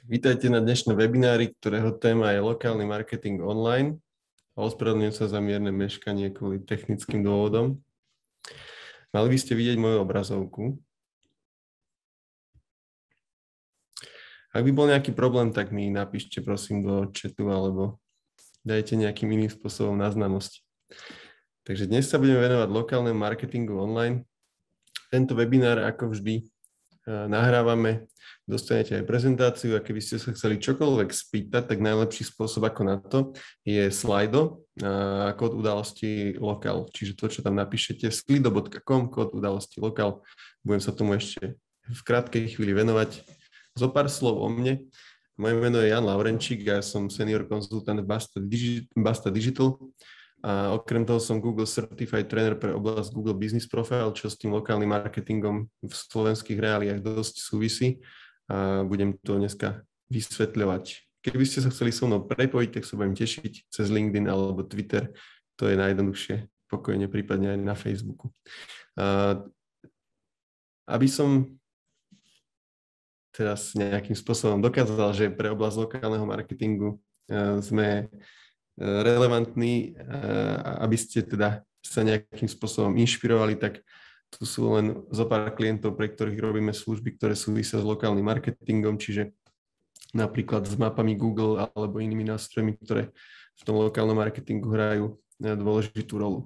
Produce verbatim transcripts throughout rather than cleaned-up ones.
Vítajte na dnešnom webinári, ktorého téma je lokálny marketing online. Ospravedlňujem sa za mierne meškanie kvôli technickým dôvodom. Mali by ste vidieť moju obrazovku. Ak by bol nejaký problém, tak mi napíšte prosím do chatu alebo dajte nejakým iným spôsobom na známosť. Takže dnes sa budeme venovať lokálnemu marketingu online. Tento webinár, ako vždy, nahrávame, dostanete aj prezentáciu a keby ste sa chceli čokoľvek spýtať, tak najlepší spôsob ako na to je Slido a kód udalosti lokál. Čiže to, čo tam napíšete, slido bodka com, kód udalosti lokál. Budem sa tomu ešte v krátkej chvíli venovať. Zo pár slov o mne. Moje meno je Jan Laurenčík a ja som senior konzultant v Basta, Digi- Basta Digital. A okrem toho som Google Certified Trainer pre oblasť Google Business Profile, čo s tým lokálnym marketingom v slovenských reáliách dosť súvisí. A budem to dneska vysvetľovať. Keby ste sa chceli so mnou prepojiť, tak sa budem tešiť cez LinkedIn alebo Twitter. To je najjednoduchšie, pokojne, prípadne aj na Facebooku. A aby som teraz nejakým spôsobom dokázal, že pre oblasť lokálneho marketingu sme relevantní, aby ste teda sa nejakým spôsobom inšpirovali, tak tu sú len zo pár klientov, pre ktorých robíme služby, ktoré súvisia s lokálnym marketingom, čiže napríklad s mapami Google alebo inými nástrojmi, ktoré v tom lokálnom marketingu hrajú dôležitú rolu.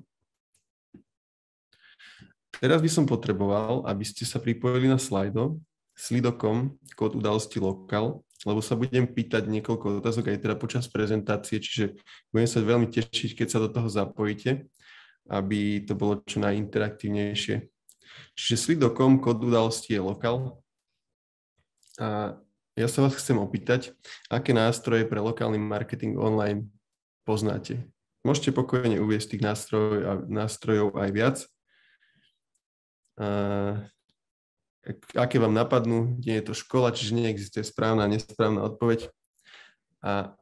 Teraz by som potreboval, aby ste sa pripojili na Slido, slido bodka com, kód udalosti lokál, lebo sa budem pýtať niekoľko otázok aj teda počas prezentácie, čiže budem sa veľmi tešiť, keď sa do toho zapojíte, aby to bolo čo najinteraktívnejšie. Čiže slido bodka com, kód udalosti je lokál. A ja sa vás chcem opýtať, aké nástroje pre lokálny marketing online poznáte. Môžete pokojne uviesť tých nástrojov, nástrojov aj viac. A aké vám napadnú, nie je to škola, čiže neexistuje správna a nesprávna odpoveď. A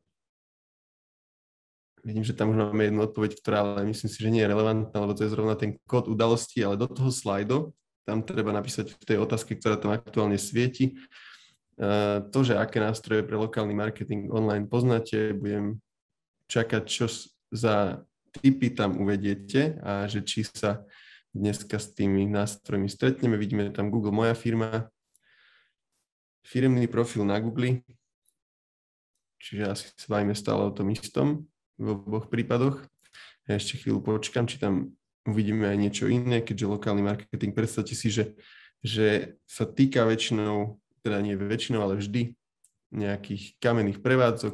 vidím, že tam už máme jednu odpoveď, ktorá ale myslím si, že nie je relevantná, lebo to je zrovna ten kód udalosti, ale do toho slajdu, tam treba napísať v tej otázke, ktorá tam aktuálne svieti. To, že aké nástroje pre lokálny marketing online poznáte, budem čakať, čo za tipy tam uvediete a že či sa dneska s tými nástrojmi stretneme. Vidíme tam Google Moja firma, firemný profil na Google, čiže asi sa bavíme stále o tom istom v oboch prípadoch. Ja ešte chvíľu počkam, či tam uvidíme aj niečo iné, keďže lokálny marketing, predstavte si, že, že sa týka väčšinou, teda nie väčšinou, ale vždy nejakých kamenných prevádzok,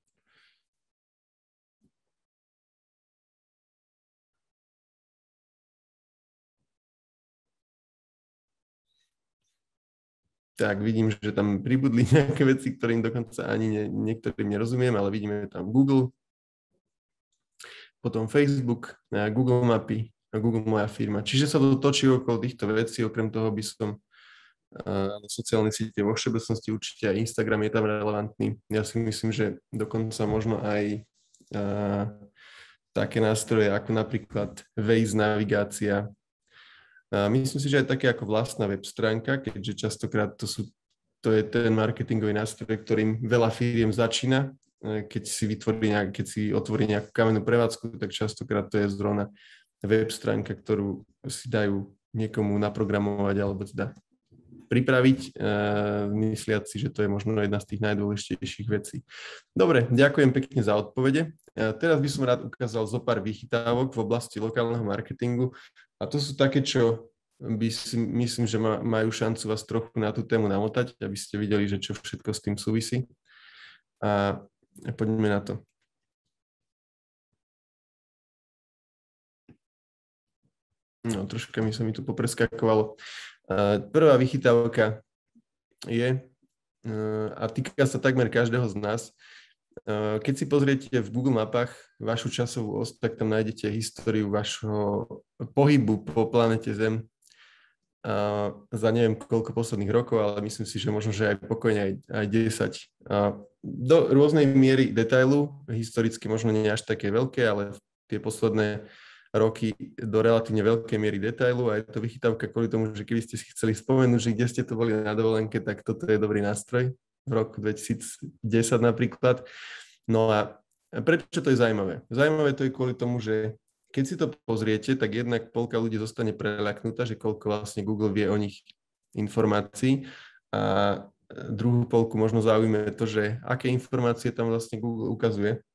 tak vidím, že tam pribudli nejaké veci, ktorým dokonca ani nie, niektorým nerozumiem, ale vidíme tam Google, potom Facebook, Google Mapy a Google Moja firma. Čiže sa to točí okolo týchto vecí, okrem toho by som na sociálne siete vo všeobecnosti určite aj Instagram je tam relevantný. Ja si myslím, že dokonca možno aj a, také nástroje ako napríklad Waze navigácia. A myslím si, že aj také ako vlastná web stránka, keďže častokrát to, sú, to je ten marketingový nástroj, ktorým veľa firiem začína. Keď si vytvorí nejak, keď si otvorí nejakú kamennú prevádzku, tak častokrát to je zrovna web stránka, ktorú si dajú niekomu naprogramovať alebo teda pripraviť, uh, mysliať si, že to je možno jedna z tých najdôležitejších vecí. Dobre, ďakujem pekne za odpovede. Uh, teraz by som rád ukázal zo pár vychytávok v oblasti lokálneho marketingu. A to sú také, čo by si, myslím, že majú šancu vás trochu na tú tému namotať, aby ste videli, že čo všetko s tým súvisí. A poďme na to. No, troška mi sa mi tu popreskakovalo. Prvá vychytávka je, a týka sa takmer každého z nás, keď si pozriete v Google mapách vašu časovú os, tak tam nájdete históriu vašho pohybu po planete Zem za neviem koľko posledných rokov, ale myslím si, že možno, že aj pokojne aj, aj desať. Do rôznej miery detailu, historicky možno nie až také veľké, ale tie posledné roky do relatívne veľkej miery detailu a je to vychytávka kvôli tomu, že keby ste si chceli spomenúť, že kde ste to boli na dovolenke, tak toto je dobrý nástroj. v roku dvetisícdesať napríklad. No a prečo to je zaujímavé? Zaujímavé to je kvôli tomu, že keď si to pozriete, tak jednak polka ľudí zostane preľaknutá, že koľko vlastne Google vie o nich informácií, a druhú polku možno zaujíme to, že aké informácie tam vlastne Google ukazuje.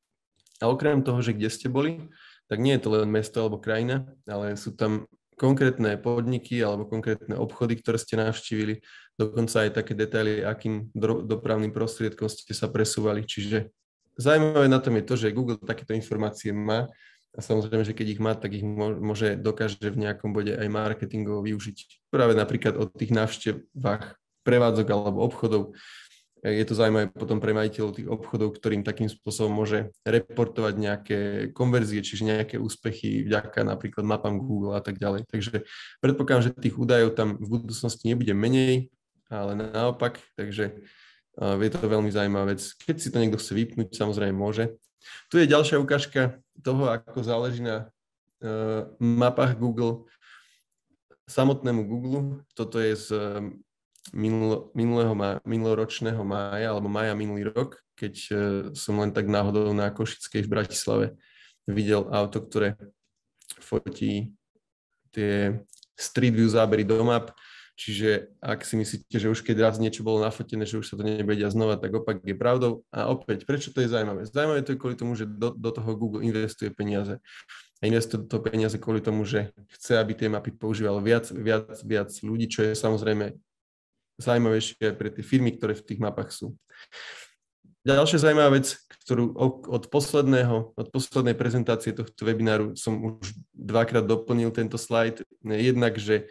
A okrem toho, že kde ste boli, tak nie je to len mesto alebo krajina, ale sú tam konkrétne podniky alebo konkrétne obchody, ktoré ste navštívili, dokonca aj také detaily, akým do, dopravným prostriedkom ste sa presúvali. Čiže zaujímavé na tom je to, že Google takéto informácie má a samozrejme, že keď ich má, tak ich môže, dokáže v nejakom bode aj marketingovo využiť. Práve napríklad o tých návštevách prevádzok alebo obchodov. Je to zaujímavé potom pre majiteľov tých obchodov, ktorým takým spôsobom môže reportovať nejaké konverzie, čiže nejaké úspechy vďaka napríklad mapám Google a tak ďalej. Takže predpokladám, že tých údajov tam v budúcnosti nebude menej, ale naopak, takže je to veľmi zaujímavá vec. Keď si to niekto chce vypnúť, samozrejme môže. Tu je ďalšia ukážka toho, ako záleží na uh, mapách Google samotnému Google. Toto je z Minulo, minulého, minuloročného mája, alebo mája minulý rok, keď uh, som len tak náhodou na Košickej v Bratislave videl auto, ktoré fotí tie Street View zábery do map. Čiže ak si myslíte, že už keď raz niečo bolo nafotené, že už sa to nebude diať znova, tak opak je pravdou. A opäť, prečo to je zaujímavé? Zaujímavé to je kvôli tomu, že do, do toho Google investuje peniaze. A investuje to peniaze kvôli tomu, že chce, aby tie mapy používalo viac, viac, viac ľudí, čo je samozrejme zaujímavejšie pre tie firmy, ktoré v tých mapách sú. Ďalšia zaujímavá vec, ktorú od posledného, od poslednej prezentácie tohto webináru som už dvakrát doplnil tento slajd. Jednak, že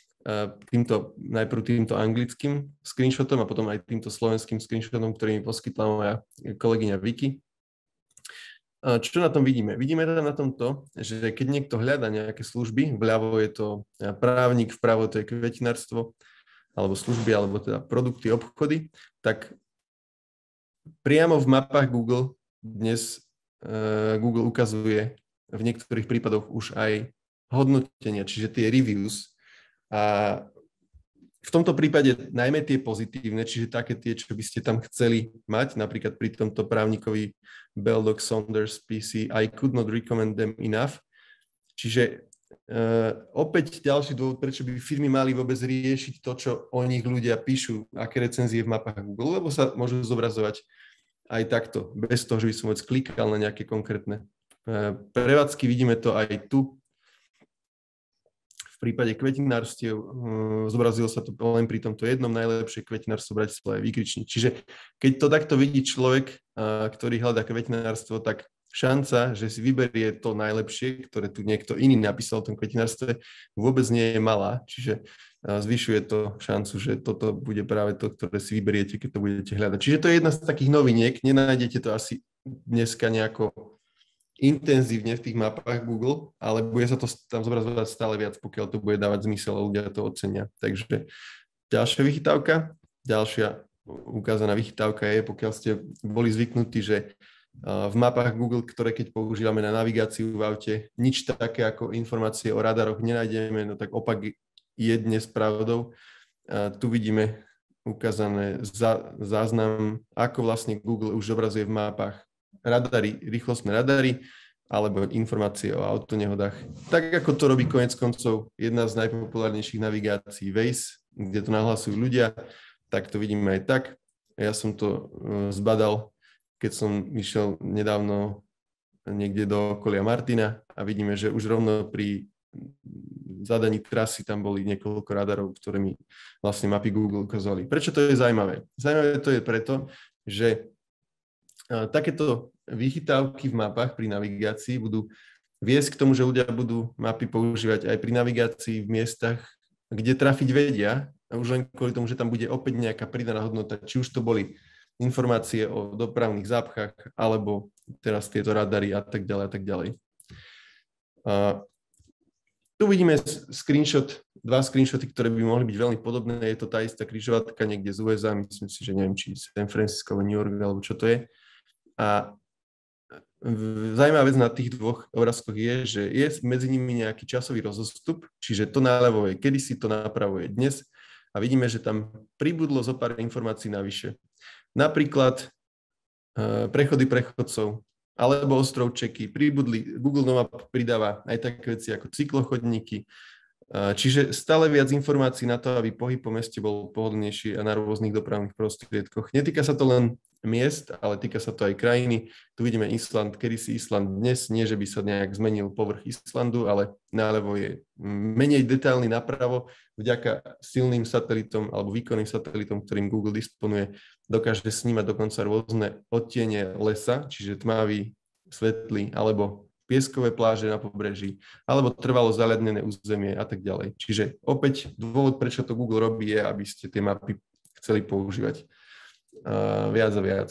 týmto, najprv týmto anglickým screenshotom a potom aj týmto slovenským screenshotom, ktorý mi poskytla moja kolegyňa Vicky. Čo na tom vidíme? Vidíme teda na tom to, že keď niekto hľadá nejaké služby, vľavo je to právnik, vpravo to je kvetinárstvo, alebo služby, alebo teda produkty, obchody, tak priamo v mapách Google dnes uh, Google ukazuje v niektorých prípadoch už aj hodnotenia, čiže tie reviews. A v tomto prípade najmä tie pozitívne, čiže také tie, čo by ste tam chceli mať, napríklad pri tomto právnikovi Beldoc Saunders pé cé, I could not recommend them enough. Čiže Uh, opäť ďalší dôvod, prečo by firmy mali vôbec riešiť to, čo o nich ľudia píšu, aké recenzie v mapách Google, lebo sa môžu zobrazovať aj takto, bez toho, že by som vôbec klikal na nejaké konkrétne uh, prevádzky. Vidíme to aj tu. V prípade kvetinárstiev uh, zobrazilo sa to len pri tomto jednom najlepšie kvetinárstvo Bratislava je výkričník. Čiže keď to takto vidí človek, uh, ktorý hľadá kvetinárstvo, tak šanca, že si vyberie to najlepšie, ktoré tu niekto iný napísal o tom kvetinárstve, vôbec nie je malá. Čiže zvyšuje to šancu, že toto bude práve to, ktoré si vyberiete, keď to budete hľadať. Čiže to je jedna z takých noviniek. Nenájdete to asi dneska nejako intenzívne v tých mapách Google, ale bude sa to tam zobrazovať stále viac, pokiaľ to bude dávať zmysel a ľudia to ocenia. Takže ďalšia vychytávka. Ďalšia ukázaná vychytávka je, pokiaľ ste boli zvyknutí, že v mapách Google, ktoré keď používame na navigáciu v aute, nič také ako informácie o radaroch nenájdeme, no tak opak je dnes pravdou. A tu vidíme ukázané zá, záznam, ako vlastne Google už zobrazuje v mapách radary, rýchlostné radary, alebo informácie o autonehodách. Tak ako to robí konec koncov jedna z najpopulárnejších navigácií Waze, kde to nahlasujú ľudia, tak to vidíme aj tak. Ja som to zbadal, keď som išiel nedávno niekde do okolia Martina a vidíme, že už rovno pri zadaní trasy tam boli niekoľko radarov, ktoré mi vlastne mapy Google ukazovali. Prečo to je zaujímavé? Zaujímavé to je preto, že takéto vychytávky v mapách pri navigácii budú viesť k tomu, že ľudia budú mapy používať aj pri navigácii v miestach, kde trafiť vedia, a už len kvôli tomu, že tam bude opäť nejaká pridaná hodnota, či už to boli informácie o dopravných zápchách, alebo teraz tieto radary a tak ďalej a tak ďalej. A tu vidíme screenshot, dva screenshoty, ktoré by mohli byť veľmi podobné. Je to tá istá križovatka niekde z ú es á, myslím si, že neviem, či San Francisco, New York, alebo čo to je. A zaujímavá vec na tých dvoch obrázkoch je, že je medzi nimi nejaký časový rozostup, čiže to naľavo je, kedy si to napravuje dnes, a vidíme, že tam pribudlo zo pár informácií navyše. Napríklad uh, prechody prechodcov alebo ostrovčeky, pribudli, Google Map pridáva aj také veci ako cyklochodníky, čiže stále viac informácií na to, aby pohyb po meste bol pohodlnejší a na rôznych dopravných prostriedkoch. Netýka sa to len miest, ale týka sa to aj krajiny. Tu vidíme Island, kedysi Island dnes, nie že by sa nejak zmenil povrch Islandu, ale náľavo je menej detailný napravo. Vďaka silným satelitom alebo výkonným satelitom, ktorým Google disponuje, dokáže snímať dokonca rôzne odtiene lesa, čiže tmavý, svetlý alebo pieskové pláže na pobreží, alebo trvalo zaľadnené územie a tak ďalej. Čiže opäť dôvod, prečo to Google robí, je, aby ste tie mapy chceli používať uh, viac a viac.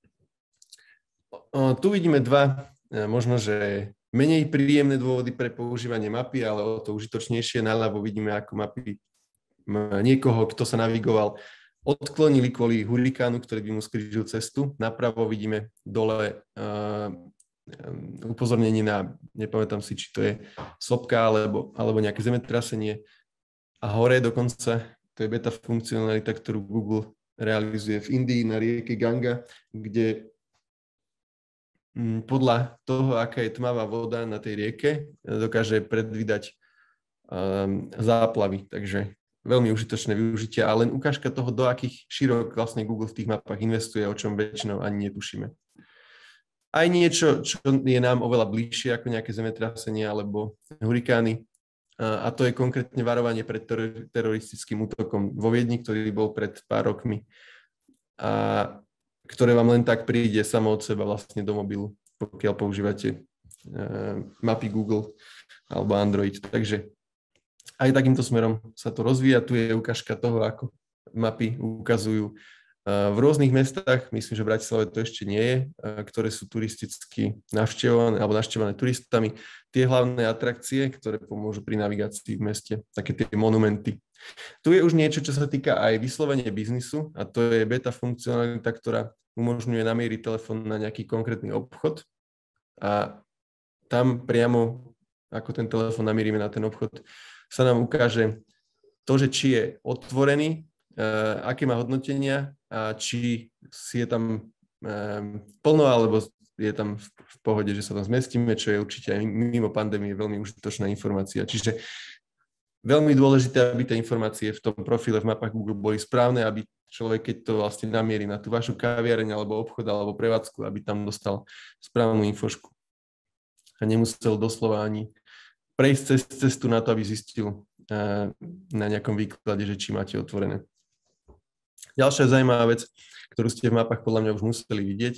Uh, tu vidíme dva, uh, možno, že menej príjemné dôvody pre používanie mapy, ale o to užitočnejšie. Naľavo vidíme, ako mapy niekoho, kto sa navigoval, odklonili kvôli hurikánu, ktorý by mu skrížil cestu. Napravo vidíme dole uh, upozornenie na, nepamätám si, či to je sopka alebo, alebo nejaké zemetrasenie. A hore dokonca, to je beta funkcionalita, ktorú Google realizuje v Indii na rieke Ganga, kde podľa toho, aká je tmavá voda na tej rieke, dokáže predvídať um, záplavy. Takže veľmi užitočné využitie a len ukážka toho, do akých šírok vlastne Google v tých mapách investuje, o čom väčšinou ani netušíme. Aj niečo, čo je nám oveľa bližšie ako nejaké zemetrasenie alebo hurikány. A to je konkrétne varovanie pred teroristickým útokom vo Viedni, ktorý bol pred pár rokmi. A ktoré vám len tak príde samo od seba vlastne do mobilu, pokiaľ používate mapy Google alebo Android. Takže aj takýmto smerom sa to rozvíja. Tu je ukážka toho, ako mapy ukazujú v rôznych mestách, myslím, že v Bratislave to ešte nie je, ktoré sú turisticky navštevované alebo navštevované turistami, tie hlavné atrakcie, ktoré pomôžu pri navigácii v meste, také tie monumenty. Tu je už niečo, čo sa týka aj vyslovene biznisu a to je beta funkcionalita, ktorá umožňuje namieriť telefón na nejaký konkrétny obchod a tam priamo, ako ten telefón namierime na ten obchod, sa nám ukáže to, že či je otvorený, Uh, aké má hodnotenia a či si je tam um, plno, alebo je tam v, v pohode, že sa tam zmestíme, čo je určite aj mimo pandémie veľmi užitočná informácia. Čiže veľmi dôležité, aby tie informácie v tom profile v mapách Google boli správne, aby človek, keď to vlastne namierí na tú vašu kaviareň, alebo obchod, alebo prevádzku, aby tam dostal správnu infošku. A nemusel doslova ani prejsť cez cestu na to, aby zistil uh, na nejakom výklade, že či máte otvorené. Ďalšia zaujímavá vec, ktorú ste v mapách podľa mňa už museli vidieť,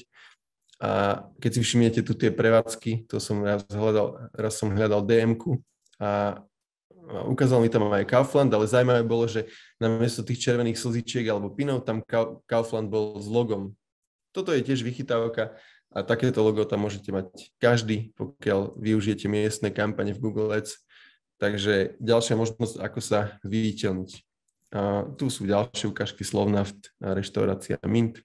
a keď si všimnete tu tie prevádzky, to som raz hľadal, raz som hľadal dé emku a ukázal mi tam aj Kaufland, ale zaujímavé bolo, že namiesto tých červených slzičiek alebo pinov tam Kaufland bol s logom. Toto je tiež vychytávka a takéto logo tam môžete mať každý, pokiaľ využijete miestne kampane v Google Ads. Takže ďalšia možnosť, ako sa viditeľniť. A tu sú ďalšie ukážky Slovnaft a reštaurácia Mint.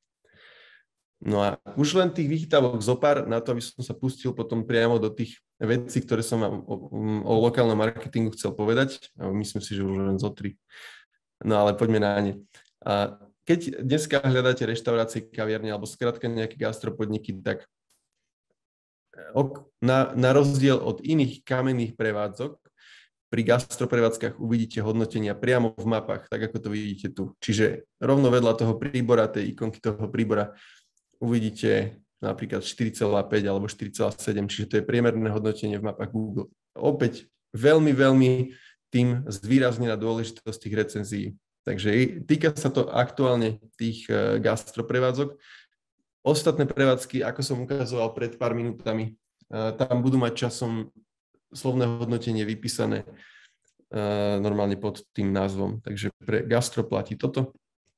No a už len tých vychytávok zopár na to, aby som sa pustil potom priamo do tých vecí, ktoré som vám o, o lokálnom marketingu chcel povedať. A myslím si, že už len zo tri. No ale poďme na ne. A keď dneska hľadáte reštaurácie, kaviarne alebo skrátka nejaké gastropodniky, tak na, na rozdiel od iných kamenných prevádzok, pri gastroprevádzkach uvidíte hodnotenia priamo v mapách, tak ako to vidíte tu. Čiže rovno vedľa toho príbora, tej ikonky toho príbora, uvidíte napríklad štyri celá päť alebo štyri celá sedem, čiže to je priemerné hodnotenie v mapách Google. Opäť veľmi, veľmi tým zvýraznená dôležitosť tých recenzií. Takže týka sa to aktuálne tých gastroprevádzok. Ostatné prevádzky, ako som ukazoval pred pár minútami, tam budú mať časom slovné hodnotenie vypísané uh, normálne pod tým názvom. Takže pre gastro platí toto.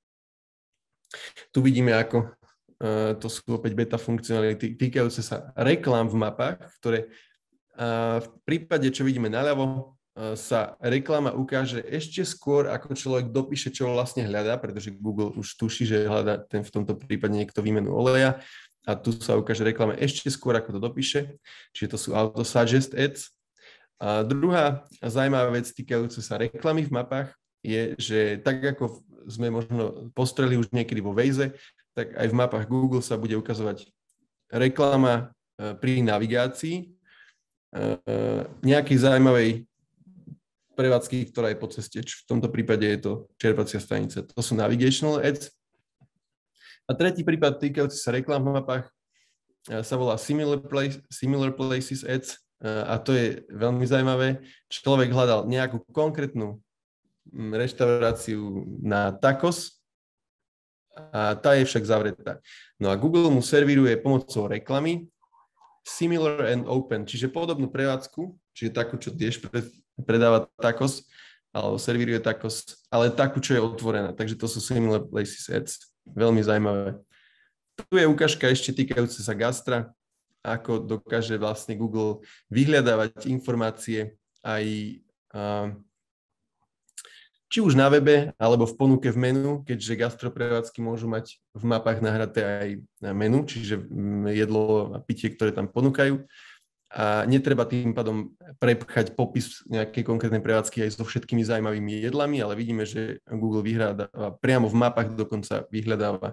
Tu vidíme, ako uh, to sú opäť beta funkcionality týkajúce sa reklám v mapách, ktoré uh, v prípade, čo vidíme naľavo, uh, sa reklama ukáže ešte skôr, ako človek dopíše, čo vlastne hľadá, pretože Google už tuší, že hľadá ten v tomto prípade niekto výmenu oleja a tu sa ukáže reklama ešte skôr, ako to dopíše. Čiže to sú auto suggest ads. A druhá zaujímavá vec týkajúca sa reklamy v mapách je, že tak ako sme možno postreli už niekedy vo Waze, tak aj v mapách Google sa bude ukazovať reklama pri navigácii nejakej zaujímavej prevádzky, ktorá je po ceste. V tomto prípade je to čerpacia stanica. To sú navigational ads. A tretí prípad týkajúci sa reklám v mapách sa volá similar, place, similar places ads a to je veľmi zaujímavé. Človek hľadal nejakú konkrétnu reštauráciu na tacos a tá je však zavretá. No a Google mu servíruje pomocou reklamy similar and open, čiže podobnú prevádzku, čiže takú, čo tiež predáva tacos, alebo servíruje tacos, ale takú, čo je otvorená. Takže to sú similar places ads. Veľmi zaujímavé. Tu je ukážka ešte týkajúce sa gastra, ako dokáže vlastne Google vyhľadávať informácie aj či už na webe, alebo v ponuke v menu, keďže gastroprevádzky môžu mať v mapách nahraté aj menu, čiže jedlo a pitie, ktoré tam ponúkajú. A netreba tým pádom prepchať popis nejakej konkrétnej prevádzky aj so všetkými zaujímavými jedlami, ale vidíme, že Google vyhľadáva priamo v mapách, dokonca vyhľadáva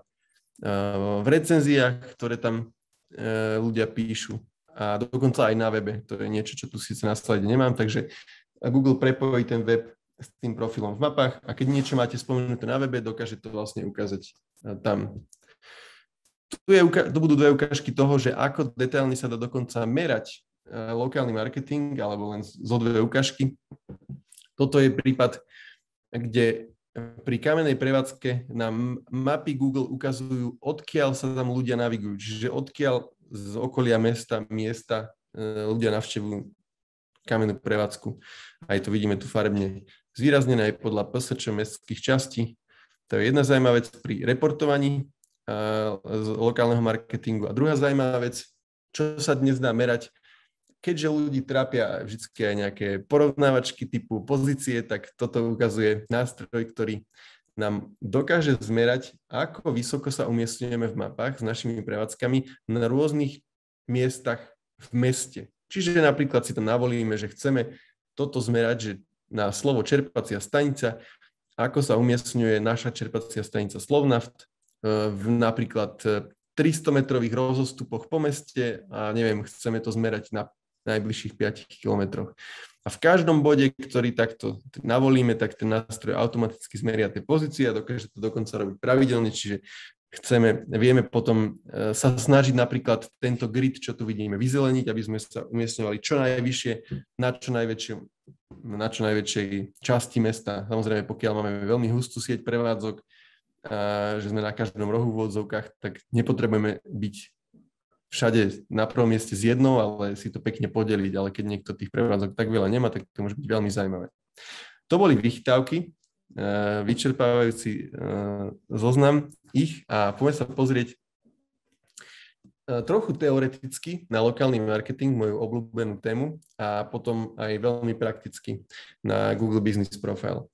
v recenziách, ktoré tam ľudia píšu a dokonca aj na webe. To je niečo, čo tu síce na slide nemám, takže Google prepojí ten web s tým profilom v mapách a keď niečo máte spomenuté na webe, dokáže to vlastne ukázať tam. Tu, je, tu budú dve ukážky toho, že ako detailne sa dá dokonca merať lokálny marketing, alebo len zo dve ukážky. Toto je prípad, kde pri kamennej prevádzke nám mapy Google ukazujú, odkiaľ sa tam ľudia navigujú. Čiže odkiaľ z okolia mesta, miesta ľudia navštevujú kamennú prevádzku. Aj to vidíme tu farebne zvýraznené aj podľa pé es čé mestských častí. To je jedna zaujímavá vec pri reportovaní z lokálneho marketingu. A druhá zaujímavá vec, čo sa dnes dá merať, keďže ľudí trápia vždy aj nejaké porovnávačky typu pozície, tak toto ukazuje nástroj, ktorý nám dokáže zmerať, ako vysoko sa umiestňujeme v mapách s našimi prevádzkami na rôznych miestach v meste. Čiže napríklad si tam navolíme, že chceme toto zmerať, že na slovo čerpacia stanica, ako sa umiestňuje naša čerpacia stanica Slovnaft v napríklad tristometrových rozostupoch po meste a neviem, chceme to zmerať na najbližších piatich kilometroch. A v každom bode, ktorý takto navolíme, tak ten nástroj automaticky zmeria tie pozície a dokáže to dokonca robiť pravidelne, čiže chceme, vieme potom sa snažiť napríklad tento grid, čo tu vidíme, vyzeleniť, aby sme sa umiestňovali čo najvyššie, na čo najväčšej, na čo najväčšej časti mesta. Samozrejme, pokiaľ máme veľmi hustú sieť prevádzok, a že sme na každom rohu v odzovkách, tak nepotrebujeme byť všade na prvom mieste s jednou, ale si to pekne podeliť, ale keď niekto tých prevádzok tak veľa nemá, tak to môže byť veľmi zaujímavé. To boli vychytávky, vyčerpávajúci zoznam ich a poďme sa pozrieť trochu teoreticky na lokálny marketing, moju obľúbenú tému, a potom aj veľmi prakticky na Google Business Profile.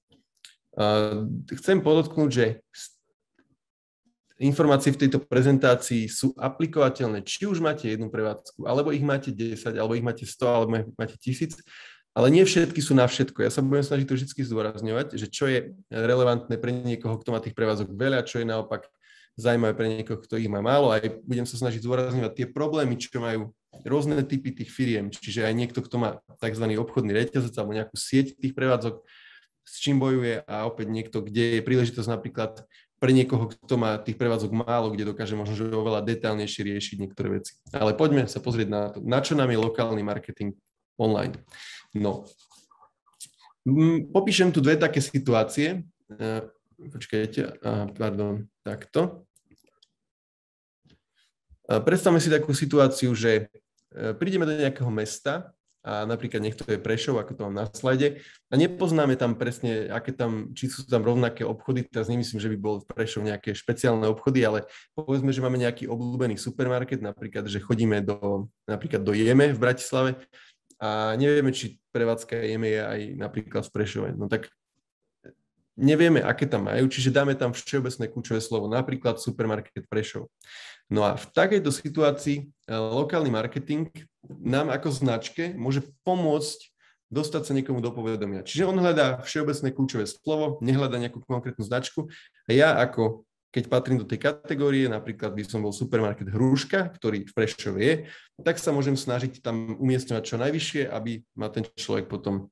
Chcem podotknúť, že informácie v tejto prezentácii sú aplikovateľné, či už máte jednu prevádzku, alebo ich máte desať, alebo ich máte sto, alebo máte tisíc, ale nie všetky sú na všetko. Ja sa budem snažiť to vždy zdôrazňovať, že čo je relevantné pre niekoho, kto má tých prevádzok veľa, čo je naopak zaujímavé pre niekoho, kto ich má málo. Aj budem sa snažiť zdôrazňovať tie problémy, čo majú rôzne typy tých firiem. Čiže aj niekto, kto má tzv. Obchodný reťazec alebo nejakú sieť tých prevádzok, s čím bojuje, a opäť niekto, kde je príležitosť napríklad pre niekoho, kto má tých prevádzok málo, kde dokáže možno že oveľa detailnejšie riešiť niektoré veci. Ale poďme sa pozrieť na to, na čo nám je lokálny marketing online. No, popíšem tu dve také situácie. Počkajte, pardon, takto. Predstavme si takú situáciu, že prídeme do nejakého mesta, a napríklad niekto je Prešov, ako to mám na slajde, a nepoznáme tam presne, aké tam, či sú tam rovnaké obchody. Teraz nemyslím, že by bol v Prešov nejaké špeciálne obchody, ale povedzme, že máme nejaký obľúbený supermarket, napríklad, že chodíme do, napríklad do Jeme v Bratislave a nevieme, či prevádzka Jeme je aj napríklad v Prešove. No tak nevieme, aké tam majú, čiže dáme tam všeobecné kľúčové slovo, napríklad supermarket Prešov. No a v takejto situácii lokálny marketing nám ako značke môže pomôcť dostať sa niekomu do povedomia. Čiže on hľadá všeobecné kľúčové slovo, nehľadá nejakú konkrétnu značku a ja ako keď patrím do tej kategórie, napríklad by som bol supermarket Hruška, ktorý v Prešove je, tak sa môžem snažiť tam umiestňovať čo najvyššie, aby ma ten človek potom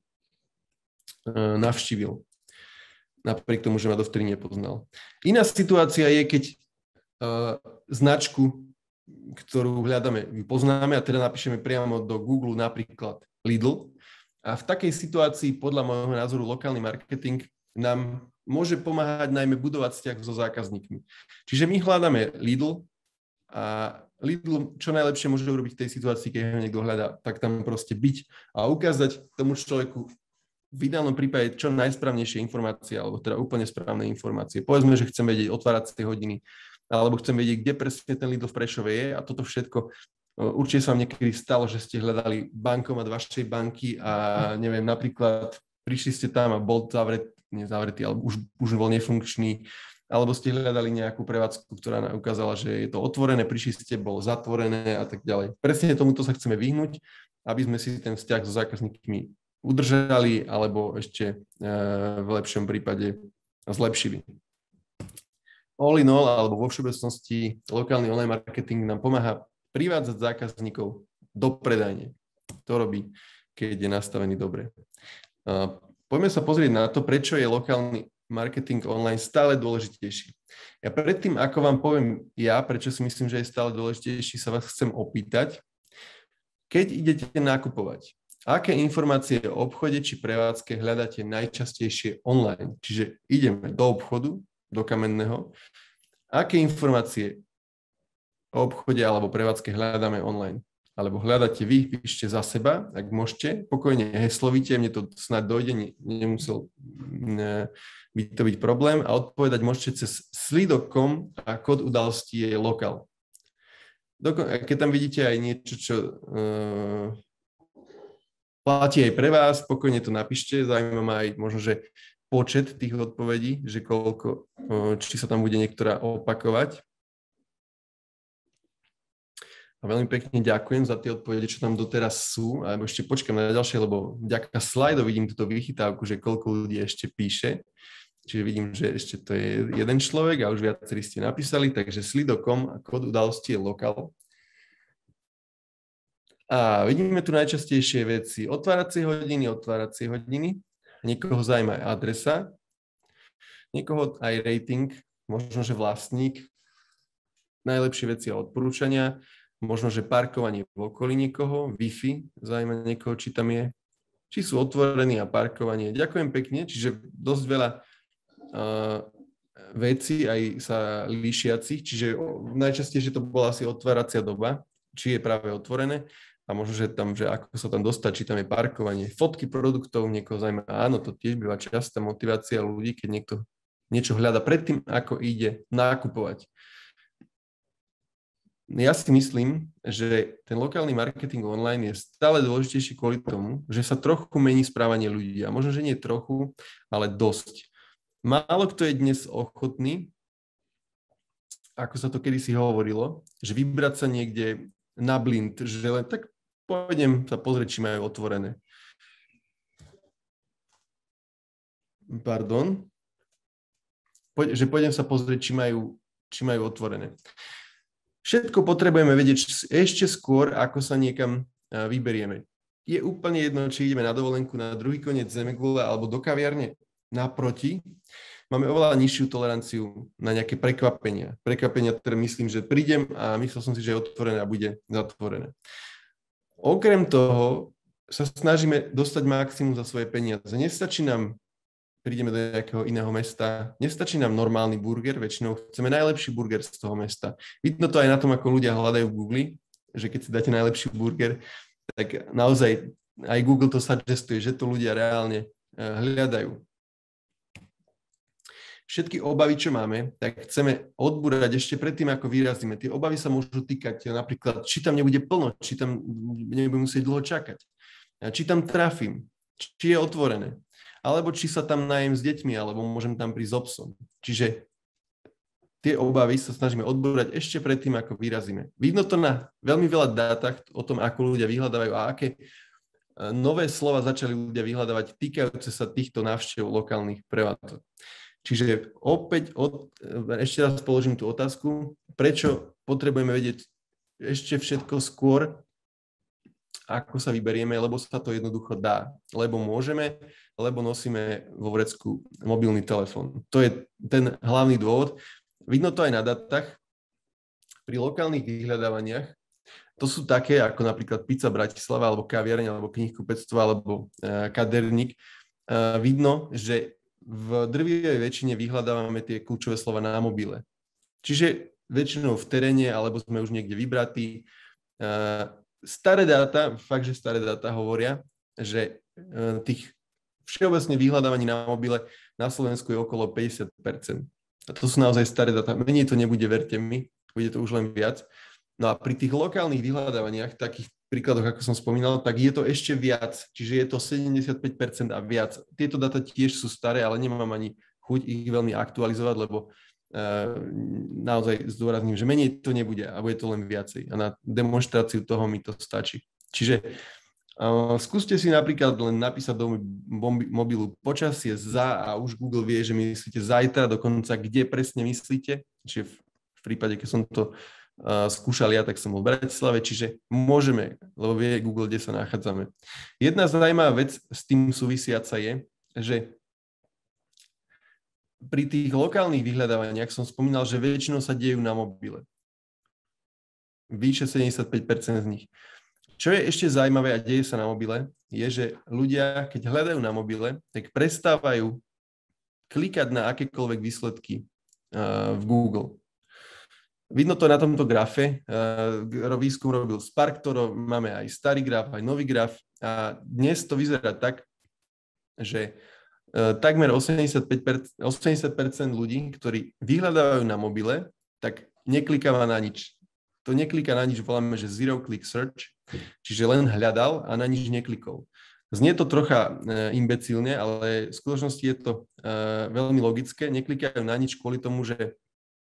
uh, navštívil. Napriek tomu, že ma dovtedy nepoznal. Iná situácia je, keď uh, značku, ktorú hľadáme, poznáme a teda napíšeme priamo do Google napríklad Lidl. A v takej situácii, podľa môjho názoru, lokálny marketing nám môže pomáhať najmä budovať vzťah so zákazníkmi. Čiže my hľadáme Lidl a Lidl čo najlepšie môže urobiť v tej situácii, keď ho niekto hľadá, tak tam proste byť a ukázať tomu človeku v ideálnom prípade čo najsprávnejšie informácie, alebo teda úplne správne informácie. Povedzme, že chcem vedieť otváracie hodiny, alebo chcem vedieť, kde presne ten Lidl v Prešove je a toto všetko. Určite sa vám niekedy stalo, že ste hľadali bankomat vašej banky a neviem, napríklad prišli ste tam a bol zavretý, nezavretý, alebo už, už bol nefunkčný, alebo ste hľadali nejakú prevádzku, ktorá nám ukázala, že je to otvorené, prišli ste, bolo zatvorené a tak ďalej. Presne tomuto sa chceme vyhnúť, aby sme si ten vzťah so zákazníkmi udržali, alebo ešte e, v lepšom prípade zlepšili. All in all, alebo vo všeobecnosti, lokálny online marketing nám pomáha privádzať zákazníkov do predajne. To robí, keď je nastavený dobre. Uh, poďme sa pozrieť na to, prečo je lokálny marketing online stále dôležitejší. Ja predtým, ako vám poviem ja, prečo si myslím, že je stále dôležitejší, sa vás chcem opýtať, keď idete nakupovať, aké informácie o obchode či prevádzke hľadáte najčastejšie online? Čiže ideme do obchodu, do kamenného, aké informácie o obchode alebo prevádzke hľadáme online. Alebo hľadáte vy, píšte za seba, ak môžete, pokojne heslovíte, mne to snad dojde, ne, nemusel ne, byť to byť problém a odpovedať môžete cez slido bodka com a kód udalostí je lokal. Doko- keď tam vidíte aj niečo, čo uh, platí aj pre vás, pokojne to napíšte, zaujíma ma aj možno, že počet tých odpovedí, že koľko, uh, či sa tam bude niektorá opakovať. A veľmi pekne ďakujem za tie odpovede, čo tam doteraz sú. A ešte počkám na ďalšie, lebo vďaka slajdov vidím túto vychytávku, že koľko ľudí ešte píše. Čiže vidím, že ešte to je jeden človek a už viacerí ste napísali, takže slido bodka com a kód udalosti je lokal. A vidíme tu najčastejšie veci. Otváracie hodiny, otváracie hodiny. Niekoho zaujíma aj adresa. Niekoho aj rating, možno, že vlastník. Najlepšie veci a odporúčania. Možno, že parkovanie v okolí niekoho, Wi-Fi, zaujíma niekoho, či tam je, či sú otvorení a parkovanie. Ďakujem pekne, čiže dosť veľa uh, vecí aj sa líšiacich, čiže najčastejšie to bola asi otváracia doba, či je práve otvorené a možno, že tam, že ako sa tam dostať, či tam je parkovanie, fotky produktov, niekoho zaujíma. Áno, to tiež býva častá motivácia ľudí, keď niekto niečo hľada predtým, ako ide nakupovať. Ja si myslím, že ten lokálny marketing online je stále dôležitejší kvôli tomu, že sa trochu mení správanie ľudí. A možno, že nie trochu, ale dosť. Málo kto je dnes ochotný, ako sa to kedysi hovorilo, že vybrať sa niekde na blind, že len tak pôjdem sa pozrieť, či majú otvorené. Pardon. Že pôjdem sa pozrieť, či majú, či majú otvorené. Všetko potrebujeme vedieť ešte skôr, ako sa niekam vyberieme. Je úplne jedno, či ideme na dovolenku na druhý koniec zemegule alebo do kaviarne naproti. Máme oveľa nižšiu toleranciu na nejaké prekvapenia. Prekvapenia, ktoré myslím, že prídem a myslel som si, že je otvorené a bude zatvorené. Okrem toho sa snažíme dostať maximum za svoje peniaze. Nestačí nám, prídeme do nejakého iného mesta, nestačí nám normálny burger, väčšinou chceme najlepší burger z toho mesta. Vidno to aj na tom, ako ľudia hľadajú v Google, že keď si dáte najlepší burger, tak naozaj aj Google to suggestuje, že to ľudia reálne hľadajú. Všetky obavy, čo máme, tak chceme odbúrať ešte predtým, ako vyrazíme. Tie obavy sa môžu týkať napríklad, či tam nebude plno, či tam nebudem musieť dlho čakať, či tam trafím, či je otvorené, alebo či sa tam najem s deťmi, alebo môžem tam prísť s obsom. Čiže tie obavy sa snažíme odbúrať ešte predtým, ako vyrazíme. Vidno to na veľmi veľa dátach o tom, ako ľudia vyhľadávajú a aké nové slova začali ľudia vyhľadávať týkajúce sa týchto návštev lokálnych prevádzok. Čiže opäť od, ešte raz položím tú otázku, prečo potrebujeme vedieť ešte všetko skôr, ako sa vyberieme, lebo sa to jednoducho dá. Lebo môžeme, lebo nosíme vo vrecku mobilný telefón. To je ten hlavný dôvod. Vidno to aj na datách. Pri lokálnych vyhľadávaniach, to sú také, ako napríklad Pizza Bratislava, alebo kaviareň, alebo knihkupectvo, alebo uh, kaderník. Uh, vidno, že v drvivej väčšine vyhľadávame tie kľúčové slova na mobile. Čiže väčšinou v teréne, alebo sme už niekde vybratí. Uh, staré dáta, fakt, že staré dáta hovoria, že uh, tých všeobecne vyhľadávaní na mobile na Slovensku je okolo päťdesiat percent. A to sú naozaj staré dáta. Menej to nebude, verte mi, bude to už len viac. No a pri tých lokálnych vyhľadávaniach, takých príkladoch, ako som spomínal, tak je to ešte viac. Čiže je to sedemdesiatpäť percent a viac. Tieto dáta tiež sú staré, ale nemám ani chuť ich veľmi aktualizovať, lebo uh, naozaj zdôrazním, že menej to nebude a bude to len viacej. A na demonštráciu toho mi to stačí. Čiže uh, skúste si napríklad len napísať do mobilu počasie za a už Google vie, že myslíte zajtra, dokonca kde presne myslíte. Čiže v, v prípade, keď som to Uh, skúšal ja, tak som bol v Bratislave, čiže môžeme, lebo vie Google, kde sa nachádzame. Jedna zaujímavá vec s tým súvisiaca je, že pri tých lokálnych vyhľadávaniach som spomínal, že väčšinou sa dejú na mobile. Vyše sedemdesiatpäť percent z nich. Čo je ešte zaujímavé a deje sa na mobile, je, že ľudia, keď hľadajú na mobile, tak prestávajú klikať na akékoľvek výsledky uh, v Google. Vidno to na tomto grafe. Výskum robil Spark, ktorý máme aj starý graf, aj nový graf. A dnes to vyzerá tak, že takmer osemdesiat percent ľudí, ktorí vyhľadávajú na mobile, tak neklikáva na nič. To nekliká na nič, voláme, že zero click search, čiže len hľadal a na nič neklikol. Znie to trocha imbecilne, ale v skutočnosti je to veľmi logické. Neklikajú na nič kvôli tomu, že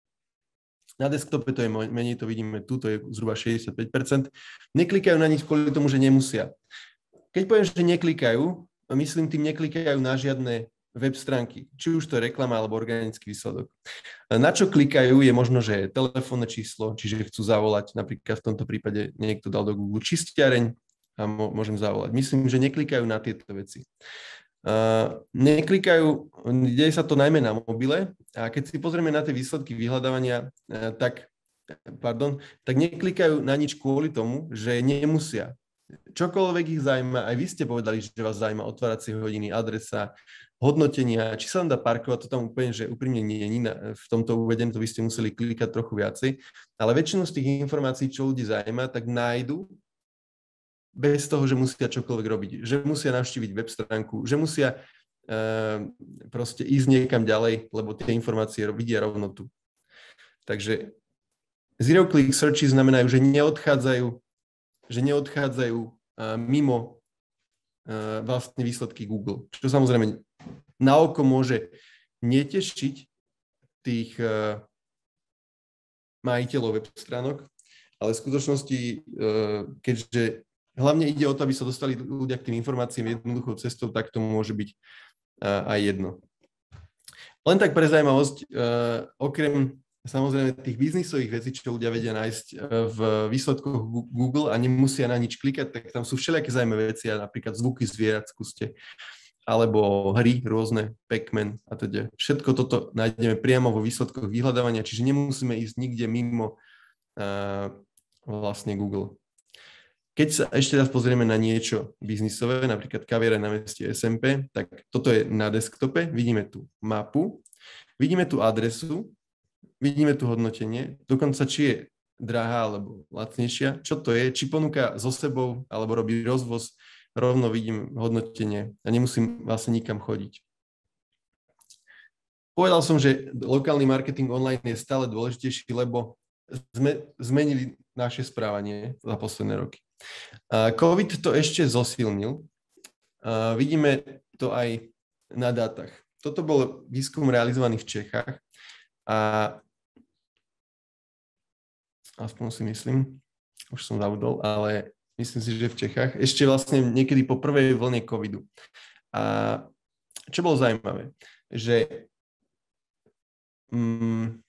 na desktope to je menej, to vidíme tu, to je zhruba šesťdesiatpäť percent. Neklikajú na nič kvôli tomu, že nemusia. Keď poviem, že neklikajú, myslím tým neklikajú na žiadne web stránky, či už to je reklama alebo organický výsledok. Na čo klikajú je možno, že je telefónne číslo, čiže chcú zavolať, napríklad v tomto prípade niekto dal do Google čistiareň a môžem zavolať. Myslím, že neklikajú na tieto veci. Uh, neklikajú, deje sa to najmä na mobile a keď si pozrieme na tie výsledky vyhľadávania, uh, tak, pardon, tak neklikajú na nič kvôli tomu, že nemusia. Čokoľvek ich zaujíma, aj vy ste povedali, že vás zaujíma otváracie hodiny, adresa, hodnotenia, či sa tam dá parkovať, to tam úplne, že úprimne nie je v tomto uvedené, to by ste museli klikať trochu viacej, ale väčšinu z tých informácií, čo ľudí zaujíma, tak nájdu bez toho, že musia čokoľvek robiť. Že musia navštíviť web stránku, že musia uh, proste ísť niekam ďalej, lebo tie informácie vidia rovno tu. Takže zero click searchy znamenajú, že neodchádzajú, že neodchádzajú uh, mimo uh, vlastne výsledky Google. Čo samozrejme na oko môže netešiť tých uh, majiteľov web stránok, ale v skutočnosti, uh, keďže hlavne ide o to, aby sa dostali ľudia k tým informáciám jednoduchou cestou, tak tomu môže byť uh, aj jedno. Len tak pre zaujímavosť, uh, okrem samozrejme tých biznisových vecí, čo ľudia vedia nájsť uh, v výsledkoch Google a nemusia na nič klikať, tak tam sú všelijaké zaujímavé veci, napríklad zvuky zvierat, skúste, alebo hry rôzne, Pac-Man a teda. Všetko toto nájdeme priamo vo výsledkoch vyhľadávania, čiže nemusíme ísť nikde mimo uh, vlastne Google. Keď sa ešte raz pozrieme na niečo biznisové, napríklad kaviareň na meste es em pé, tak toto je na desktope, vidíme tu mapu, vidíme tu adresu, vidíme tu hodnotenie, dokonca či je drahá alebo lacnejšia, čo to je, či ponúka so sebou alebo robí rozvoz, rovno vidím hodnotenie a nemusím vlastne nikam chodiť. Povedal som, že lokálny marketing online je stále dôležitejší, lebo sme zmenili naše správanie za posledné roky. COVID to ešte zosilnil. Vidíme to aj na dátach. Toto bol výskum realizovaný v Čechách a aspoň si myslím, už som zabudol, ale myslím si, že v Čechách, ešte vlastne niekedy po prvej vlne covidu. A čo bolo zaujímavé, že um,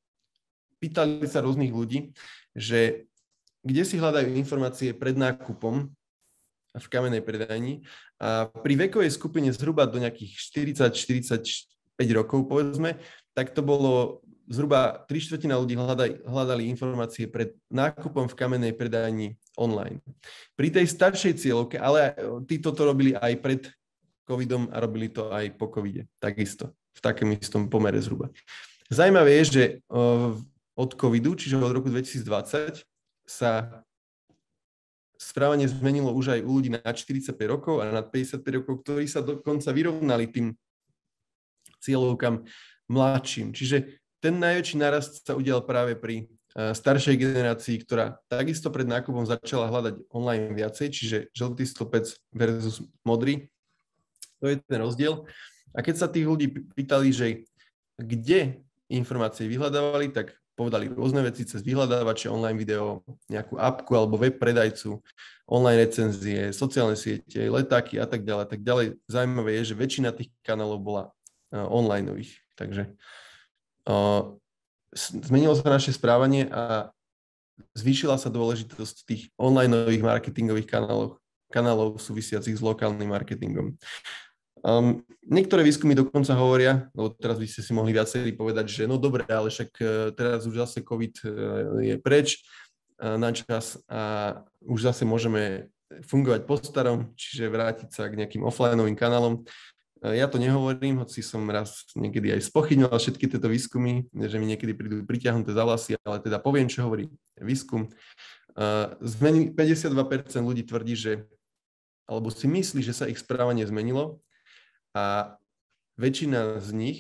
pýtali sa rôznych ľudí, že kde si hľadajú informácie pred nákupom v kamennej predajni. A pri vekovej skupine zhruba do nejakých štyridsať štyridsaťpäť rokov, povedzme, tak to bolo zhruba tri štvrtina ľudí hľadali, hľadali informácie pred nákupom v kamennej predajni online. Pri tej staršej cieľovke, ale títo to robili aj pred covidom a robili to aj po covide, takisto, v takom istom pomere zhruba. Zajímavé je, že od covidu, čiže od roku dvetisícdvadsať, sa správanie zmenilo už aj u ľudí nad štyridsaťpäť rokov a nad päťdesiatpäť rokov, ktorí sa dokonca vyrovnali tým cieľovkám mladším. Čiže ten najväčší narast sa udial práve pri staršej generácii, ktorá takisto pred nákupom začala hľadať online viacej, čiže žltý stĺpec versus modrý. To je ten rozdiel. A keď sa tých ľudí pýtali, že kde informácie vyhľadávali, tak povedali rôzne veci cez vyhľadávače, online video, nejakú apku alebo web predajcu, online recenzie, sociálne siete, letáky a tak ďalej, tak ďalej. Zaujímavé je, že väčšina tých kanálov bola uh, onlineových. Takže uh, zmenilo sa naše správanie a zvýšila sa dôležitosť tých onlineových marketingových kanálov, kanálov súvisiacich s lokálnym marketingom. Um, niektoré výskumy dokonca hovoria, lebo teraz by ste si mohli viacerí povedať, že no dobre, ale však teraz už zase COVID je preč na čas a už zase môžeme fungovať po starom, čiže vrátiť sa k nejakým offlineovým kanálom. Ja to nehovorím, hoci som raz niekedy aj spochybňoval všetky tieto výskumy, že mi niekedy prídu priťahnuté za vlasy, ale teda poviem, čo hovorí výskum. Zmeni, päťdesiatdva percent ľudí tvrdí, že alebo si myslí, že sa ich správanie zmenilo, a väčšina z nich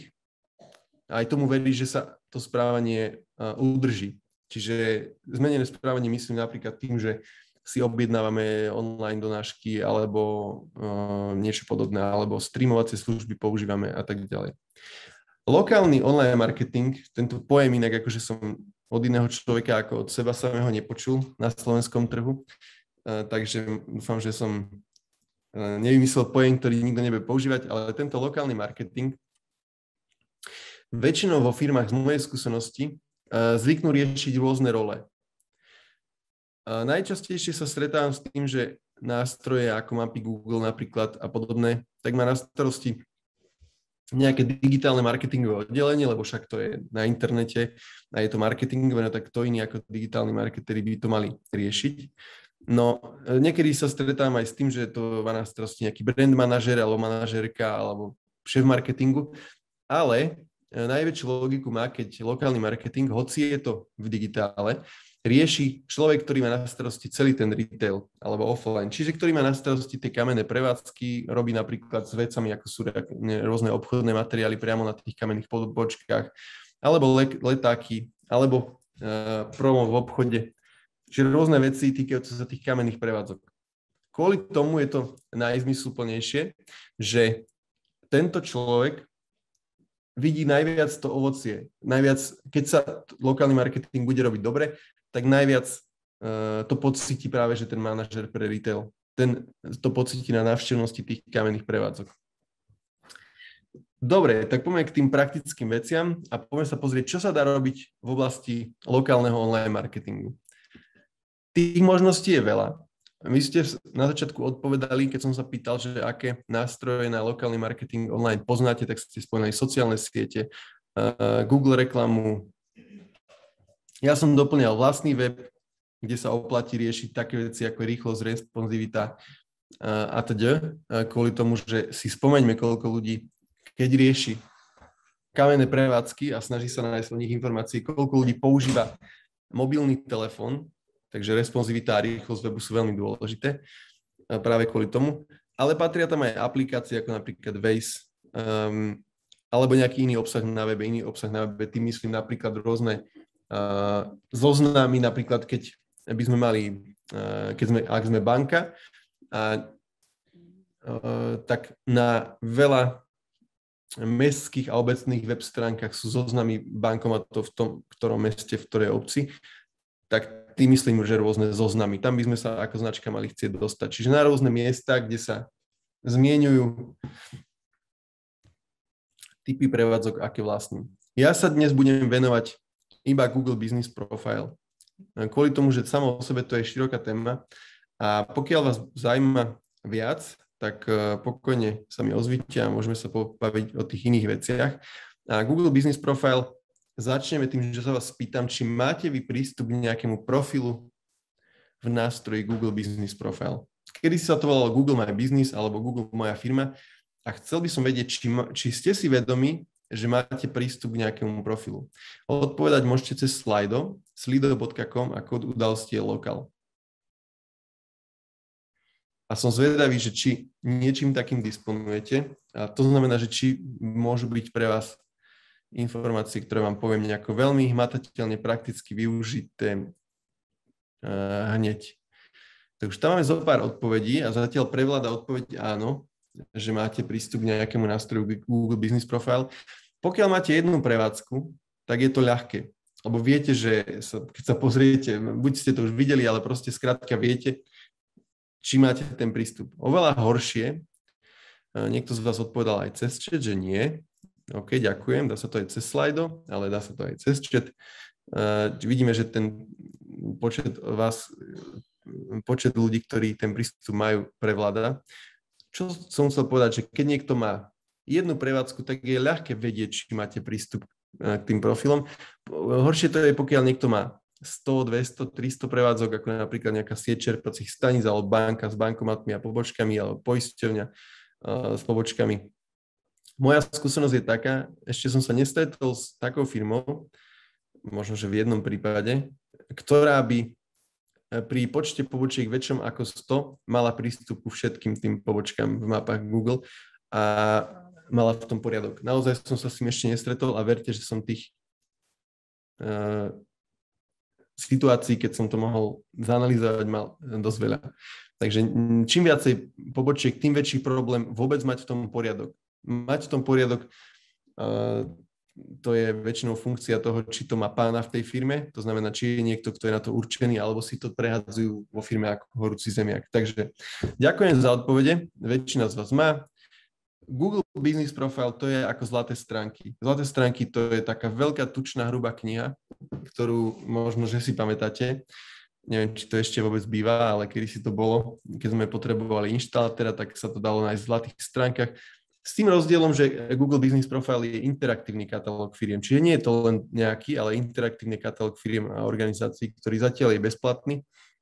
aj tomu verí, že sa to správanie uh, udrží. Čiže zmenené správanie myslím napríklad tým, že si objednávame online donášky alebo uh, niečo podobné, alebo streamovacie služby používame a tak ďalej. Lokálny online marketing, tento pojem inak akože som od iného človeka ako od seba samého nepočul na slovenskom trhu, uh, takže dúfam, že som nevymyslel pojem, ktorý nikto nebude používať, ale tento lokálny marketing väčšinou vo firmách z mojej skúsenosti zvyknú riešiť rôzne role. A najčastejšie sa stretávam s tým, že nástroje ako mapy Google napríklad a podobné, tak má na starosti nejaké digitálne marketingové oddelenie, lebo však to je na internete a je to marketingové, no tak to iní ako digitálni marketeri by to mali riešiť. No, niekedy sa stretávam aj s tým, že to má na starosti nejaký brand manažer alebo manažerka alebo šéf marketingu, ale najväčšiu logiku má, keď lokálny marketing, hoci je to v digitále, rieši človek, ktorý má na starosti celý ten retail alebo offline, čiže ktorý má na starosti tie kamenné prevádzky, robí napríklad s vecami, ako sú rôzne obchodné materiály priamo na tých kamenných pobočkách, alebo letáky, alebo uh, promo v obchode. Čiže rôzne veci týkajúce sa tých kamenných prevádzok. Kvôli tomu je to najzmysluplnejšie, že tento človek vidí najviac to ovocie. Najviac, keď sa lokálny marketing bude robiť dobre, tak najviac uh, to pocíti práve, že ten manažer pre retail, ten to pocíti na návštevnosti tých kamenných prevádzok. Dobre, tak poďme k tým praktickým veciam a poďme sa pozrieť, čo sa dá robiť v oblasti lokálneho online marketingu. Tých možností je veľa. Vy ste na začiatku odpovedali, keď som sa pýtal, že aké nástroje na lokálny marketing online poznáte, tak ste spomínali sociálne siete, Google reklamu. Ja som doplňal vlastný web, kde sa oplatí riešiť také veci ako rýchlosť, responsivita a teda, kvôli tomu, že si spomeňme, koľko ľudí, keď rieši kamenné prevádzky a snaží sa nájsť o nich informácie, koľko ľudí používa mobilný telefón. Takže responsivita a rýchlosť webu sú veľmi dôležité práve kvôli tomu. Ale patria tam aj aplikácie ako napríklad Waze um, alebo nejaký iný obsah na webe, iný obsah na webe. Tým myslím napríklad rôzne uh, zoznamy, napríklad keď by sme mali, uh, keď sme, ak sme banka, a, uh, tak na veľa mestských a obecných web stránkach sú zoznamy bankomatov v tom, ktorom meste, v ktorej obci, tak tým myslím, že rôzne zoznamy. Tam by sme sa ako značka mali chcieť dostať. Čiže na rôzne miesta, kde sa zmieňujú typy prevádzok, aké vlastní. Ja sa dnes budem venovať iba Google Business Profile. Kvôli tomu, že samo o sebe to je široká téma a pokiaľ vás zaujíma viac, tak pokojne sa mi ozvite a môžeme sa pobaviť o tých iných veciach. A Google Business Profile začneme tým, že sa vás spýtam, či máte vy prístup k nejakému profilu v nástroji Google Business Profile. Kedy sa to volalo Google My Business alebo Google Moja firma a chcel by som vedieť, či, či ste si vedomi, že máte prístup k nejakému profilu. Odpovedať môžete cez Slido, slido bodka com a kód udalosti je lokal. A som zvedavý, že či niečím takým disponujete. A to znamená, že či môžu byť pre vás informácie, ktoré vám poviem nejako veľmi hmatateľne, prakticky využité uh, hneď. Takže tam máme zo pár odpovedí a zatiaľ prevláda odpoveď áno, že máte prístup k nejakému nástroju Google Business Profile. Pokiaľ máte jednu prevádzku, tak je to ľahké. Lebo viete, že sa, keď sa pozriete, buď ste to už videli, ale proste skrátka viete, či máte ten prístup. Oveľa horšie, niekto z vás odpovedal aj cez chat, že nie. OK, ďakujem, dá sa to aj cez Slido, ale dá sa to aj cez chat. Uh, vidíme, že ten počet vás, počet ľudí, ktorí ten prístup majú, prevláda. Čo som chcel povedať, že keď niekto má jednu prevádzku, tak je ľahké vedieť, či máte prístup k tým profilom. Horšie to je, pokiaľ niekto má sto, dvesto, tristo prevádzok, ako napríklad nejaká sieť čerpacích staníc, alebo banka s bankomatmi a pobočkami, alebo poisťovňa uh, s pobočkami. Moja skúsenosť je taká, ešte som sa nestretol s takou firmou, možno, že v jednom prípade, ktorá by pri počte pobočiek väčšom ako sto mala prístup ku všetkým tým pobočkám v mapách Google a mala v tom poriadok. Naozaj som sa s tým ešte nestretol a verte, že som tých uh, situácií, keď som to mohol zanalizovať, mal dosť veľa. Takže čím viacej pobočiek, tým väčší problém vôbec mať v tom poriadok. Mať v tom poriadok uh, to je väčšinou funkcia toho, či to má pána v tej firme, to znamená, či je niekto, kto je na to určený, alebo si to prehadzujú vo firme ako horúci zemiak. Takže ďakujem za odpovede, väčšina z vás má. Google Business Profile to je ako zlaté stránky. Zlaté stránky to je taká veľká, tučná, hrubá kniha, ktorú možno, že si pamätáte. Neviem, či to ešte vôbec býva, ale kedy si to bolo, keď sme potrebovali inštalátora, tak sa to dalo nájsť v zlatých stránkach. S tým rozdielom, že Google Business Profile je interaktívny katalóg firiem. Čiže nie je to len nejaký, ale interaktívny katalóg firiem a organizácií, ktorý zatiaľ je bezplatný.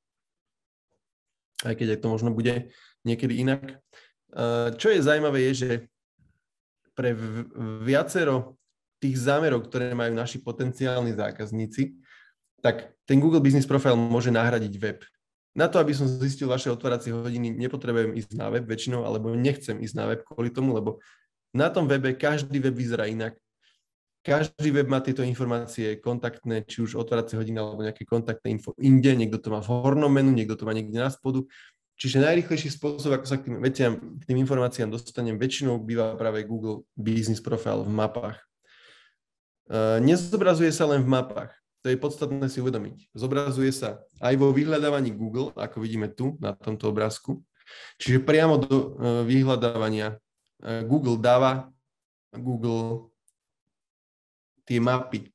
Aj keď aj to možno bude niekedy inak. Čo je zaujímavé je, že pre viacero tých zámerov, ktoré majú naši potenciálni zákazníci, tak ten Google Business Profile môže nahradiť web. Na to, aby som zistil vaše otváracie hodiny, nepotrebujem ísť na web väčšinou, alebo nechcem ísť na web kvôli tomu, lebo na tom webe každý web vyzerá inak. Každý web má tieto informácie kontaktné, či už otváracie hodiny, alebo nejaké kontaktné info inde. Niekto to má v hornom menu, niekto to má niekde na spodu. Čiže najrýchlejší spôsob, ako sa k tým veciam, k tým informáciám dostanem, väčšinou býva práve Google Business Profile v mapách. Uh, nezobrazuje sa len v mapách. To je podstatné si uvedomiť. Zobrazuje sa aj vo vyhľadávaní Google, ako vidíme tu na tomto obrázku. Čiže priamo do vyhľadávania Google dáva Google tie mapy.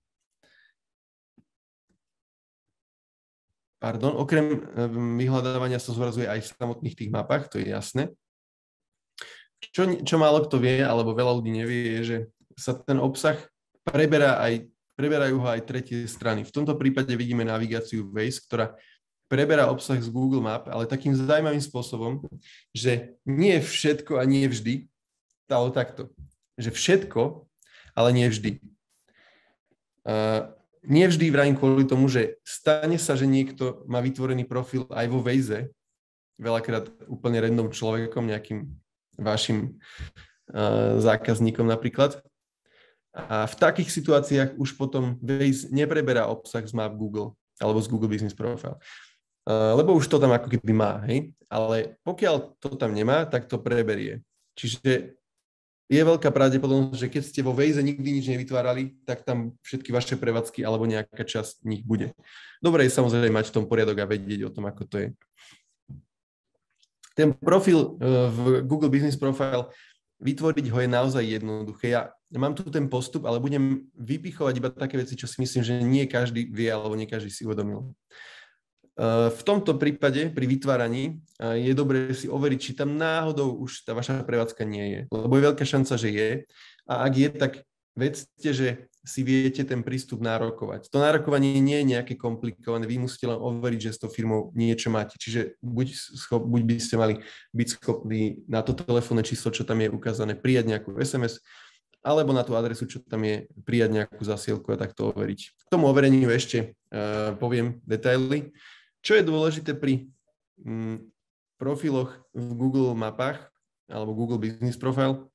Pardon, okrem vyhľadávania sa zobrazuje aj v samotných tých mapách, to je jasné. Čo, čo málo kto vie, alebo veľa ľudí nevie, je, že sa ten obsah preberá aj Preberajú ho aj tretie strany. V tomto prípade vidíme navigáciu Waze, ktorá preberá obsah z Google Map, ale takým zaujímavým spôsobom, že nie všetko a nie vždy, stalo takto, že všetko, ale nie vždy. Uh, nie vždy vrajím kvôli tomu, že stane sa, že niekto má vytvorený profil aj vo Waze, veľakrát úplne random človekom, nejakým vašim uh, zákazníkom napríklad. A v takých situáciách už potom Waze nepreberá obsah z map Google alebo z Google Business Profile. Uh, lebo už to tam ako keby má, hej? Ale pokiaľ to tam nemá, tak to preberie. Čiže je veľká pravdepodobnosť, že keď ste vo Waze nikdy nič nevytvárali, tak tam všetky vaše prevádzky alebo nejaká časť nich bude. Dobre je samozrejme mať v tom poriadok a vedieť o tom, ako to je. Ten profil uh, v Google Business Profile, vytvoriť ho je naozaj jednoduché. Ja mám tu ten postup, ale budem vypichovať iba také veci, čo si myslím, že nie každý vie, alebo nie každý si uvedomil. V tomto prípade, pri vytváraní, je dobré si overiť, či tam náhodou už tá vaša prevádzka nie je. Lebo je veľká šanca, že je. A ak je, tak vedzte, že si viete ten prístup nárokovať. To nárokovanie nie je nejaké komplikované, vy musíte len overiť, že s tou firmou niečo máte. Čiže buď, schop, buď by ste mali byť schopní na to telefónne číslo, čo tam je ukázané, prijať nejakú es em es, alebo na tú adresu, čo tam je, prijať nejakú zasielku a takto overiť. K tomu overeniu ešte uh, poviem detaily. Čo je dôležité pri mm, profiloch v Google mapách alebo Google Business Profile,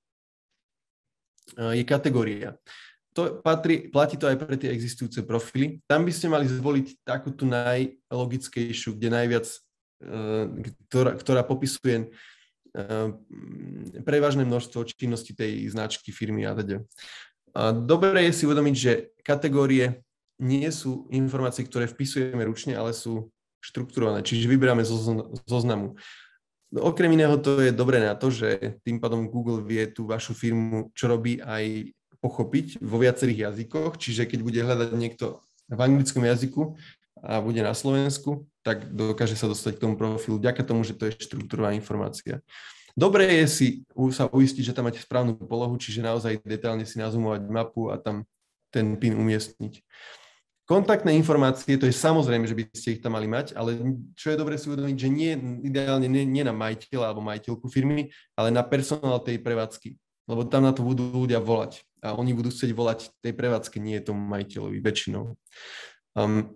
uh, je kategória. To patrí, platí to aj pre tie existujúce profily. Tam by ste mali zvoliť takú tú najlogickejšiu, kde najviac, uh, ktorá, ktorá popisuje uh, prevažné množstvo činnosti tej značky, firmy a teda. Uh, dobre je si uvedomiť, že kategórie nie sú informácie, ktoré vpisujeme ručne, ale sú štrukturované, čiže vyberáme zo zoznamu. Okrem iného to je dobré na to, že tým pádom Google vie tú vašu firmu, čo robí, aj pochopiť vo viacerých jazykoch, čiže keď bude hľadať niekto v anglickom jazyku a bude na Slovensku, tak dokáže sa dostať k tomu profilu vďaka tomu, že to je štrukturovaná informácia. Dobré je si sa uistiť, že tam máte správnu polohu, čiže naozaj detailne si nazoomovať mapu a tam ten pin umiestniť. Kontaktné informácie, to je samozrejme, že by ste ich tam mali mať, ale čo je dobre si uvedomiť, že nie ideálne nie, nie na majiteľa alebo majiteľku firmy, ale na personál tej prevádzky, lebo tam na to budú ľudia volať a oni budú chcieť volať tej prevádzke, nie tomu majiteľovi väčšinou. Um,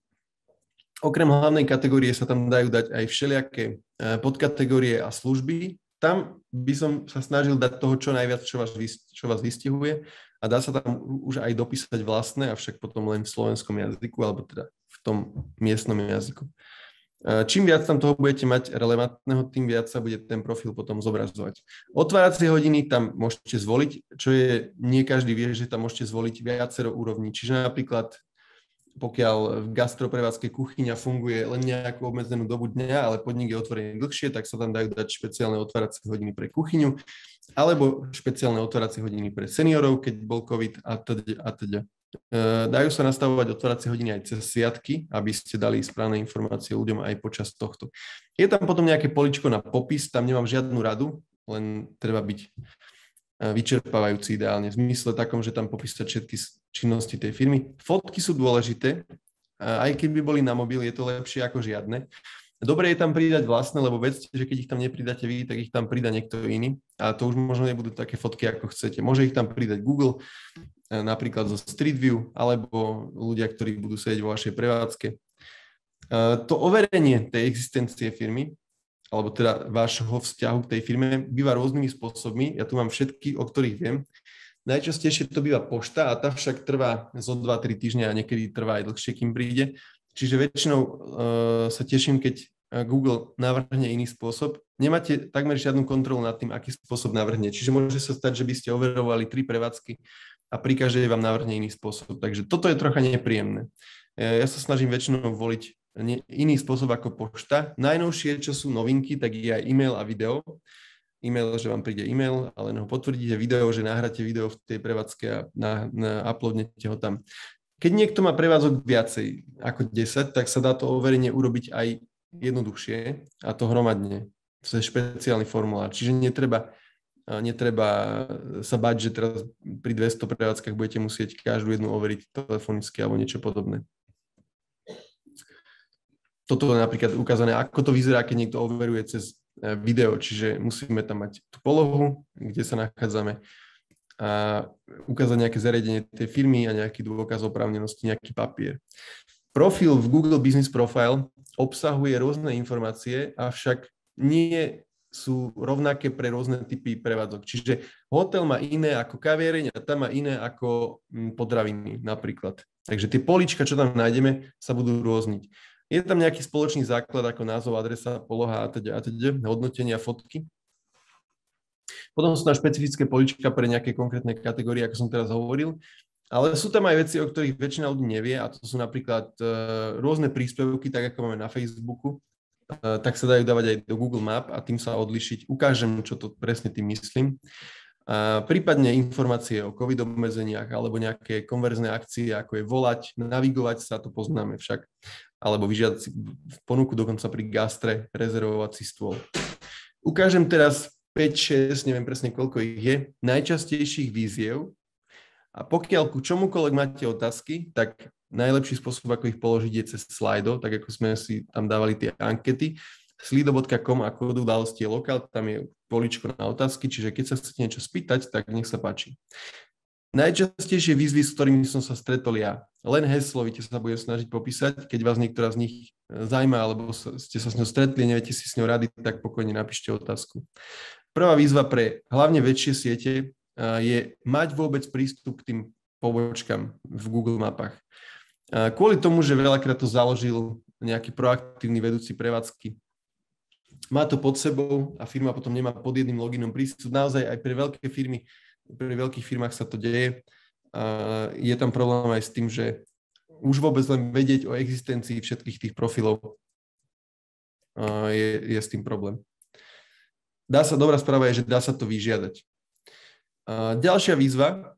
okrem hlavnej kategórie sa tam dajú dať aj všelijaké podkategórie a služby. Tam by som sa snažil dať toho čo najviac, čo vás, čo vás vystihuje. A dá sa tam už aj dopísať vlastné, avšak potom len v slovenskom jazyku, alebo teda v tom miestnom jazyku. Čím viac tam toho budete mať relevantného, tým viac sa bude ten profil potom zobrazovať. Otváracie hodiny tam môžete zvoliť, čo je, nie každý vie, že tam môžete zvoliť viacero úrovní. Čiže napríklad, pokiaľ v gastroprevádzke kuchyňa funguje len nejakú obmedzenú dobu dňa, ale podnik je otvorený dlhšie, tak sa tam dajú dať špeciálne otváracie hodiny pre kuchyňu, alebo špeciálne otváracie hodiny pre seniorov, keď bol COVID a teda. A teda. Dajú sa nastavovať otváracie hodiny aj cez sviatky, aby ste dali správne informácie ľuďom aj počas tohto. Je tam potom nejaké poličko na popis, tam nemám žiadnu radu, len treba byť vyčerpávajúci ideálne. V zmysle takom, že tam popísať všetky činnosti tej firmy. Fotky sú dôležité, aj keď by boli na mobil, je to lepšie ako žiadne. Dobre je tam pridať vlastné, lebo vedzte, že keď ich tam nepridáte vy, tak ich tam pridá niekto iný. A to už možno nebudú také fotky, ako chcete. Môže ich tam pridať Google, napríklad zo Street View, alebo ľudia, ktorí budú sedieť vo vašej prevádzke. To overenie tej existencie firmy, alebo teda vášho vzťahu k tej firme, býva rôznymi spôsobmi. Ja tu mám všetky, o ktorých viem. Najčastejšie to býva pošta a tá však trvá zo dva tri týždne a niekedy trvá aj dlhšie, kým príde. Čiže väčšinou uh, sa teším, keď Google navrhne iný spôsob. Nemáte takmer žiadnu kontrolu nad tým, aký spôsob navrhne. Čiže môže sa stať, že by ste overovali tri prevádzky a pri každej vám navrhne iný spôsob. Takže toto je trocha nepríjemné. Ja sa snažím väčšinou voliť iný spôsob ako pošta. Najnovšie, čo sú novinky, tak je aj e-mail a video. E-mail, že vám príde e-mail, ale ho potvrdíte video, že nahráte video v tej prevádzke a na, na uploadnete ho tam. Keď niekto má prevádzok viacej ako desať, tak sa dá to overenie urobiť aj jednoduchšie a to hromadne. To je špeciálny formulár. Čiže netreba, netreba sa bať, že teraz pri dvesto prevádzkach budete musieť každú jednu overiť telefonicky alebo niečo podobné. Toto je napríklad ukázané, ako to vyzerá, keď niekto overuje cez video. Čiže musíme tam mať tú polohu, kde sa nachádzame, a ukázať nejaké zariadenie tej firmy a nejaký dôkaz oprávnenosti, nejaký papier. Profil v Google Business Profile obsahuje rôzne informácie, avšak nie sú rovnaké pre rôzne typy prevádzok. Čiže hotel má iné ako kaviareň a tam má iné ako potraviny napríklad. Takže tie políčka, čo tam nájdeme, sa budú rôzniť. Je tam nejaký spoločný základ ako názov, adresa, poloha a teda, a teda, hodnotenia, fotky. Potom sú tam špecifické políčka pre nejaké konkrétne kategórie, ako som teraz hovoril. Ale sú tam aj veci, o ktorých väčšina ľudí nevie, a to sú napríklad uh, rôzne príspevky, tak ako máme na Facebooku, uh, tak sa dajú dávať aj do Google Map a tým sa odlišiť. Ukážem, čo to presne tým myslím. A prípadne informácie o COVID obmedzeniach alebo nejaké konverzné akcie, ako je volať, navigovať sa, to poznáme však, alebo vyžiadať si ponuku dokonca pri gastre, rezervovať si stôl. Ukážem teraz päť šesť, neviem presne koľko ich je, najčastejších výziev a pokiaľ ku čomukoľvek máte otázky, tak najlepší spôsob, ako ich položiť, je cez Slido, tak ako sme si tam dávali tie ankety. slido bodka com a kód udalosti je lokál, tam je poličko na otázky, čiže keď sa chcete niečo spýtať, tak nech sa páči. Najčastejšie výzvy, s ktorými som sa stretol ja, len heslovite sa budem snažiť popísať, keď vás niektorá z nich zaujíma, alebo ste sa s ňou stretli, neviete si s ňou rady, tak pokojne napíšte otázku. Prvá výzva pre hlavne väčšie siete je mať vôbec prístup k tým pobočkám v Google mapách. Kvôli tomu, že veľakrát to založil nejaký proaktívny vedúci prevádzky, má to pod sebou a firma potom nemá pod jedným loginom prístup. Naozaj aj pre veľké firmy, pri veľkých firmách sa to deje. Je tam problém aj s tým, že už vôbec len vedieť o existencii všetkých tých profilov je, je s tým problém. Dá sa, dobrá správa je, že dá sa to vyžiadať. Ďalšia výzva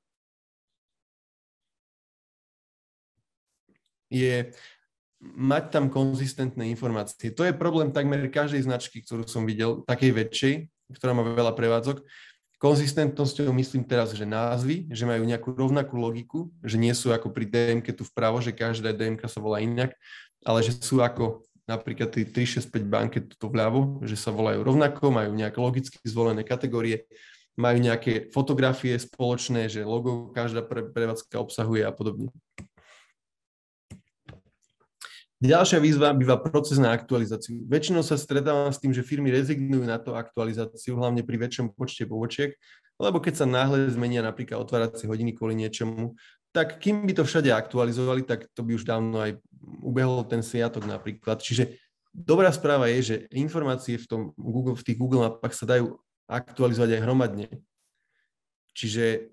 je mať tam konzistentné informácie. To je problém takmer každej značky, ktorú som videl, takej väčšej, ktorá má veľa prevádzok. Konzistentnosťou myslím teraz, že názvy, že majú nejakú rovnakú logiku, že nie sú ako pri dé emke tu vpravo, že každá dé emka sa volá inak, ale že sú ako napríklad tí tri šesť päť banky tu vľavo, že sa volajú rovnako, majú nejaké logicky zvolené kategórie, majú nejaké fotografie spoločné, že logo každá pre, prevádzka obsahuje a podobne. Ďalšia výzva býva proces na aktualizáciu. Väčšinou sa stretávam s tým, že firmy rezignujú na to aktualizáciu, hlavne pri väčšom počte pobočiek, lebo keď sa náhle zmenia napríklad otváracie hodiny kvôli niečomu, tak kým by to všade aktualizovali, tak to by už dávno aj ubehol ten sviatok napríklad. Čiže dobrá správa je, že informácie v, tom Google, v tých Google mapách sa dajú aktualizovať aj hromadne. Čiže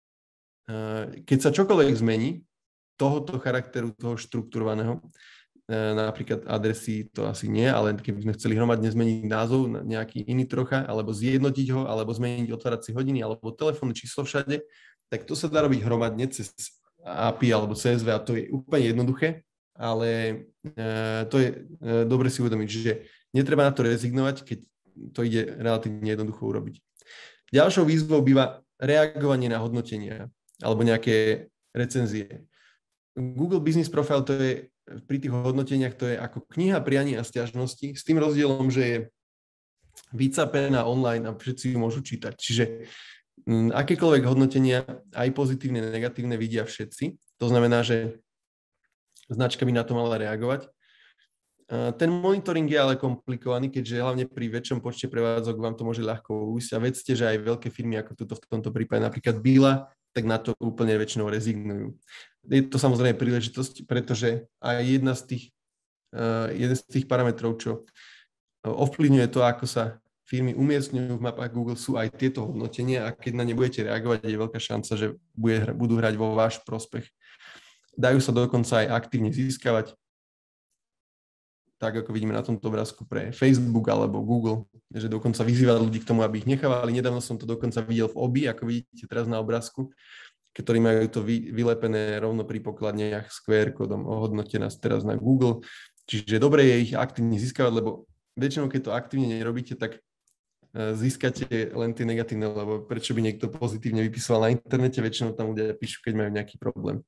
keď sa čokoľvek zmení, tohoto charakteru, toho štrukturovaného, napríklad adresy to asi nie, ale keby sme chceli hromadne zmeniť názov na nejaký iný trocha, alebo zjednotiť ho, alebo zmeniť otváracie hodiny, alebo telefónne číslo všade, tak to sa dá robiť hromadne cez á pé í alebo cé es vé a to je úplne jednoduché, ale to je dobre si uvedomiť, že netreba na to rezignovať, keď to ide relatívne jednoducho urobiť. Ďalšou výzvou býva reagovanie na hodnotenia alebo nejaké recenzie. Google Business Profile to je pri tých hodnoteniach to je ako kniha prianí a sťažností, s tým rozdielom, že je vycapená online a všetci ju môžu čítať. Čiže m, akékoľvek hodnotenia, aj pozitívne, negatívne, vidia všetci. To znamená, že značka by na to mala reagovať. Ten monitoring je ale komplikovaný, keďže hlavne pri väčšom počte prevádzok vám to môže ľahko ujsť a vedzte, že aj veľké firmy ako toto v tomto prípade, napríklad Billa, tak na to úplne väčšinou rezignujú. Je to samozrejme príležitosť, pretože aj jedna z tých, uh, jeden z tých parametrov, čo ovplyvňuje to, ako sa firmy umiestňujú v mapách Google, sú aj tieto hodnotenia a keď na ne budete reagovať, je veľká šanca, že bude, budú hrať vo váš prospech. Dajú sa dokonca aj aktívne získavať, tak ako vidíme na tomto obrázku pre Facebook alebo Google, že dokonca vyzývali ľudí k tomu, aby ich nechávali. Nedávno som to dokonca videl v Obi, ako vidíte teraz na obrázku, ktorí majú to vy, vylepené rovno pri pokladniach s kú er kódom, ohodnotená teraz na Google. Čiže dobre je ich aktívne získavať, lebo väčšinou, keď to aktívne nerobíte, tak získate len tie negatívne, lebo prečo by niekto pozitívne vypisoval na internete, väčšinou tam ľudia píšu, keď majú nejaký problém.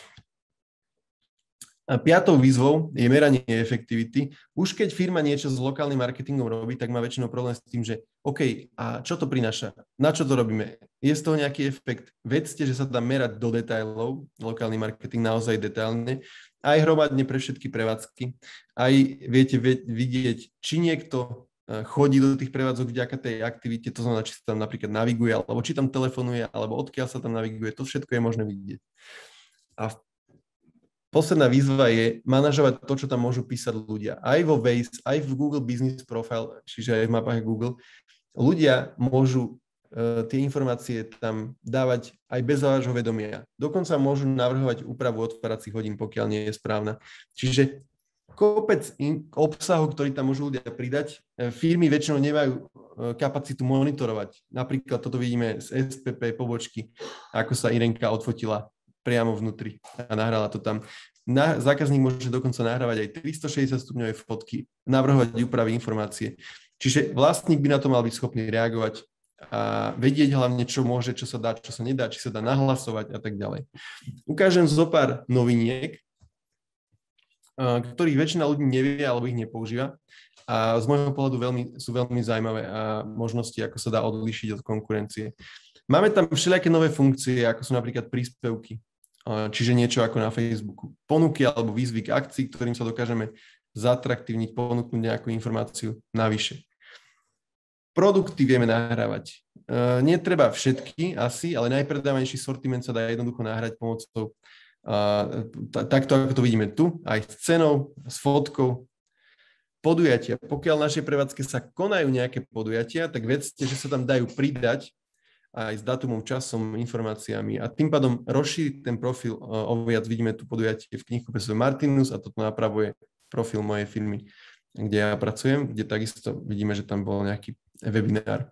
A piatou výzvou je meranie efektivity. Už keď firma niečo s lokálnym marketingom robí, tak má väčšinou problém s tým, že OK, a čo to prináša? Na čo to robíme? Je z toho nejaký efekt? Vedzte, že sa dá merať do detailov, lokálny marketing naozaj detailne, aj hromadne pre všetky prevádzky. Aj viete vidieť, či niekto chodí do tých prevádzok vďaka tej aktivite, to znamená, či sa tam napríklad naviguje, alebo či tam telefonuje, alebo odkiaľ sa tam naviguje, to všetko je možné vidieť. A posledná výzva je manažovať to, čo tam môžu písať ľudia. Aj vo Waze, aj v Google Business Profile, čiže aj v mapách Google. Ľudia môžu uh, tie informácie tam dávať aj bez vášho vedomia. Dokonca môžu navrhovať úpravu otváracích hodín, pokiaľ nie je správna. Čiže kopec in, obsahu, ktorý tam môžu ľudia pridať. Firmy väčšinou nemajú kapacitu monitorovať. Napríklad toto vidíme z es pé pé pobočky, ako sa Irenka odfotila priamo vnútri a nahrala to tam. Na, zákazník môže dokonca nahrávať aj tristošesťdesiat stupňové fotky, navrhovať úpravy informácie. Čiže vlastník by na to mal byť schopný reagovať a vedieť hlavne, čo môže, čo sa dá, čo sa nedá, či sa dá nahlasovať a tak ďalej. Ukážem zo pár noviniek, ktorých väčšina ľudí nevie alebo ich nepoužíva. A z môjho pohľadu veľmi, sú veľmi zaujímavé a možnosti, ako sa dá odlíšiť od konkurencie. Máme tam všelijaké nové funkcie, ako sú napríklad príspevky, čiže niečo ako na Facebooku. Ponuky alebo výzvy k akcii, ktorým sa dokážeme zatraktívniť, ponúknuť nejakú informáciu navyše. Produkty vieme nahrávať. Netreba všetky asi, ale najpredávanejší sortiment sa dá jednoducho nahrať pomocou Uh, takto, ako to vidíme tu, aj s cenou, s fotkou. Podujatia. Pokiaľ našej prevádzke sa konajú nejaké podujatia, tak vedzte, že sa tam dajú pridať aj s dátumom, časom, informáciami a tým pádom rozšíriť ten profil uh, o viac. Vidíme tu podujatie v knihkupectve Martinus a toto napravuje profil mojej firmy, kde ja pracujem, kde takisto vidíme, že tam bol nejaký webinár.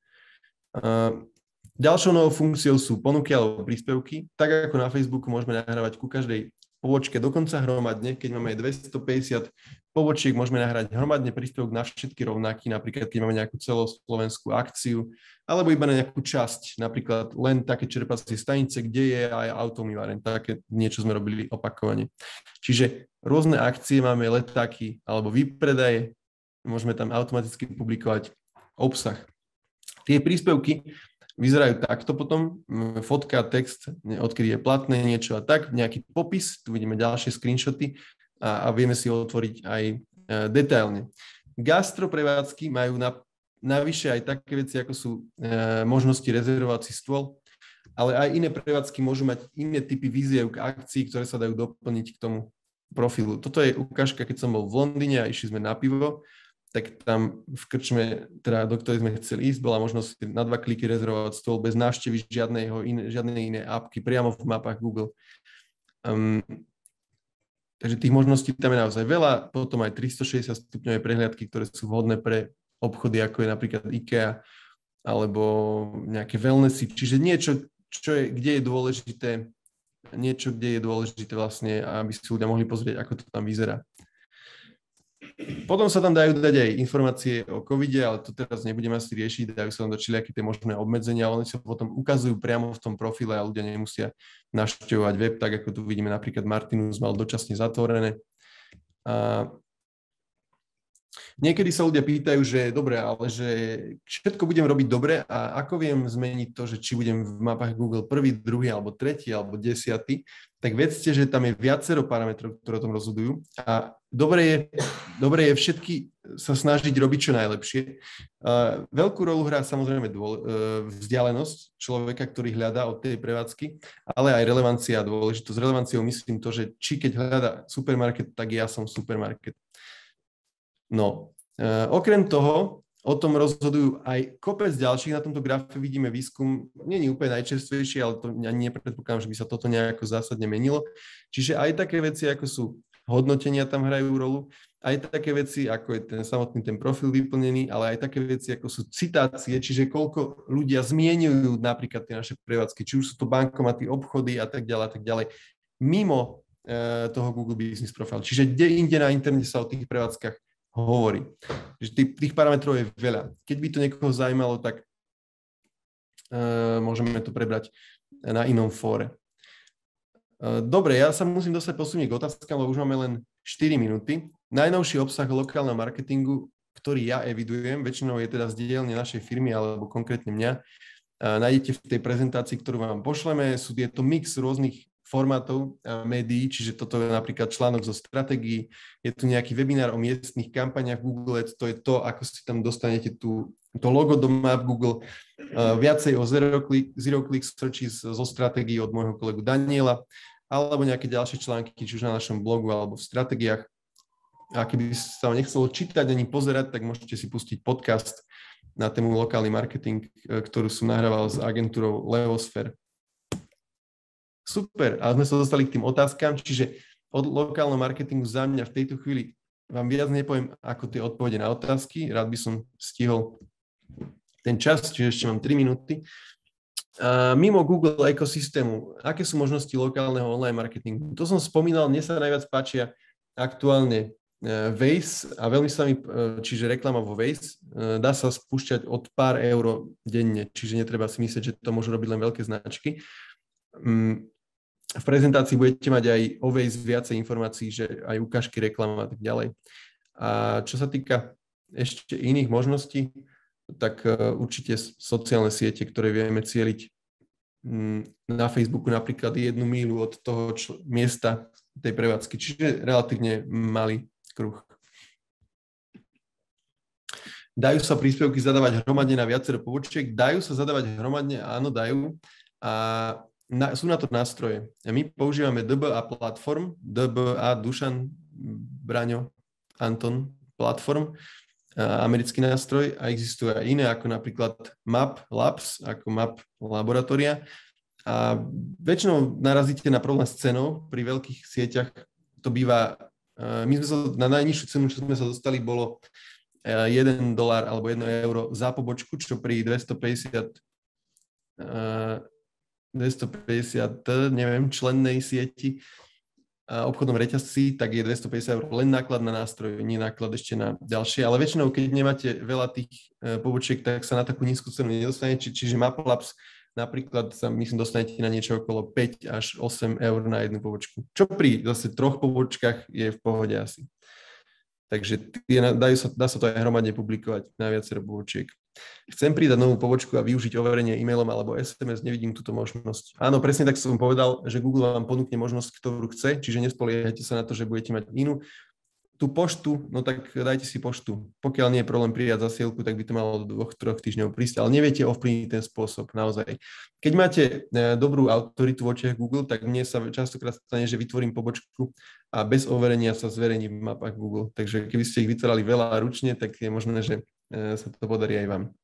Uh, Ďalšou novou funkciou sú ponuky alebo príspevky. Tak ako na Facebooku môžeme nahrávať ku každej pobočke dokonca hromadne, keď máme dvestopäťdesiat pobočiek, môžeme nahrať hromadne príspevok na všetky rovnaký, napríklad keď máme nejakú celoslovenskú akciu, alebo iba na nejakú časť, napríklad len také čerpacie stanice, kde je aj automývareň. Také niečo sme robili opakovane. Čiže rôzne akcie, máme letáky alebo výpredaje, môžeme tam automaticky publikovať obsah. Tie príspevky vyzerajú takto potom, fotka, text, odkedy je platné niečo a tak, nejaký popis, tu vidíme ďalšie screenshoty a, a vieme si ho otvoriť aj e, detailne. Gastroprevádzky majú na, navyše aj také veci, ako sú e, možnosti rezervovať si stôl, ale aj iné prevádzky môžu mať iné typy výziev k akcii, ktoré sa dajú doplniť k tomu profilu. Toto je ukážka, keď som bol v Londýne a išli sme na pivo, tak tam v krčme, teda do ktorej sme chceli ísť, bola možnosť na dva kliky rezervovať stôl bez návštevy žiadnej iné, žiadnej inej apky, priamo v mapách Google. Um, takže tých možností tam je naozaj veľa, potom aj tristošesťdesiat stupňové prehliadky, ktoré sú vhodné pre obchody, ako je napríklad IKEA, alebo nejaké wellnessy, čiže niečo, čo je, kde je dôležité, niečo, kde je dôležité vlastne, aby si ľudia mohli pozrieť, ako to tam vyzerá. Potom sa tam dajú dať aj informácie o covide, ale to teraz nebudeme asi riešiť, dajú sa tam dať všelijaké tie možné obmedzenia, ale oni sa potom ukazujú priamo v tom profile a ľudia nemusia navštevovať web, tak ako tu vidíme napríklad Martinus mal dočasne zatvorené. A niekedy sa ľudia pýtajú, že dobre, ale že všetko budem robiť dobre a ako viem zmeniť to, že či budem v mapách Google prvý, druhý, alebo tretí, alebo desiatý, tak vedzte, že tam je viacero parametrov, ktoré o tom rozhodujú a dobre je, dobre je všetky sa snažiť robiť čo najlepšie. Uh, veľkú rolu hrá samozrejme dôle, uh, vzdialenosť človeka, ktorý hľadá od tej prevádzky, ale aj relevancia a dôležitosť. Relevanciou myslím to, že či keď hľadá supermarket, tak ja som supermarket. No, uh, okrem toho, o tom rozhodujú aj kopec ďalších. Na tomto grafe vidíme výskum, nie je úplne najčerstvejší, ale to ani nepredpokladám, že by sa toto nejako zásadne menilo. Čiže aj také veci, ako sú hodnotenia tam hrajú rolu, aj také veci, ako je ten samotný ten profil vyplnený, ale aj také veci, ako sú citácie, čiže koľko ľudia zmieňujú napríklad tie naše prevádzky, či už sú to bankomaty, obchody a tak ďalej a tak ďalej, mimo e, toho Google Business Profile. Čiže kde inde na internete sa o tých prevádzkach hovorí. Tých, tých parametrov je veľa. Keď by to niekoho zaujímalo, tak uh, môžeme to prebrať na inom fóre. Uh, dobre, ja sa musím dostať posunieť k otázkam, lebo už máme len štyri minúty. Najnovší obsah lokálneho marketingu, ktorý ja evidujem, väčšinou je teda z dielne našej firmy alebo konkrétne mňa, uh, nájdete v tej prezentácii, ktorú vám pošleme. Sú, je to mix rôznych formátov médií, čiže toto je napríklad článok zo stratégií, je tu nejaký webinár o miestnych kampaniach Google Ads, to je to, ako si tam dostanete tú, to logo do map Google, uh, viacej o zero click, zero click searches zo stratégií od môjho kolegu Daniela, alebo nejaké ďalšie články, či už na našom blogu, alebo v stratégiách. A keby sa vám nechcelo čítať ani pozerať, tak môžete si pustiť podcast na tému lokálny marketing, ktorú som nahrával s agentúrou Leosphere. Super, a sme sa dostali k tým otázkam, čiže od lokálneho marketingu za mňa v tejto chvíli vám viac nepoviem ako tie odpovede na otázky. Rád by som stihol ten čas, čiže ešte mám tri minúty. A mimo Google ekosystému, aké sú možnosti lokálneho online marketingu? To som spomínal, mne sa najviac páčia aktuálne Waze a veľmi sa mi, čiže reklama vo Waze, dá sa spúšťať od pár eur denne, čiže netreba si myslieť, že to môžu robiť len veľké značky. V prezentácii budete mať aj o Waze viacej informácií, že aj ukážky reklam a tak ďalej. A čo sa týka ešte iných možností, tak určite sociálne siete, ktoré vieme cieliť na Facebooku napríklad jednu míľu od toho čl- miesta tej prevádzky, čiže relatívne malý kruh. Dajú sa príspevky zadávať hromadne na viacero pobočiek? Dajú sa zadávať hromadne? Áno, dajú. A na, sú na to nástroje. A my používame dé bé á Platform, dé bé á Dušan, Braňo, Anton Platform, americký nástroj, a existujú aj iné, ako napríklad Map Labs, ako Map laboratória. A väčšinou narazíte na problém s cenou. Pri veľkých sieťach to býva, my sme sa, na najnižšiu cenu, čo sme sa dostali, bolo jeden dolár alebo jedno euro za pobočku, čo pri dvestopäťdesiat, dvestopäťdesiat, neviem, člennej sieti a obchodnom reťazci, tak je dvestopäťdesiat eur len náklad na nástroj, nie náklad ešte na ďalšie. Ale väčšinou, keď nemáte veľa tých pobočiek, tak sa na takú nízku cenu nedostanete. Či, čiže MapLabs napríklad sa, myslím, dostanete na niečo okolo päť až osem eur na jednu pobočku. Čo pri zase troch pobočkách je v pohode asi. Takže dajú sa, dá sa to aj hromadne publikovať na viacero pobočiek. Chcem pridať novú pobočku a využiť overenie e-mailom alebo es em es, nevidím túto možnosť. Áno, presne tak som povedal, že Google vám ponúkne možnosť, ktorú chce, čiže nespoliehajte sa na to, že budete mať inú. Tú poštu, no tak dajte si poštu. Pokiaľ nie je problém prijať zasielku, tak by to malo do dvoch, troch týždňov prísť, ale neviete ovplyvniť ten spôsob, naozaj. Keď máte dobrú autoritu v očiach Google, tak mne sa častokrát stane, že vytvorím pobočku a bez overenia sa zverejní v mapách Google. Takže keby ste ich vytvárali veľa ručne, tak je možné, že sa to podarí aj vám.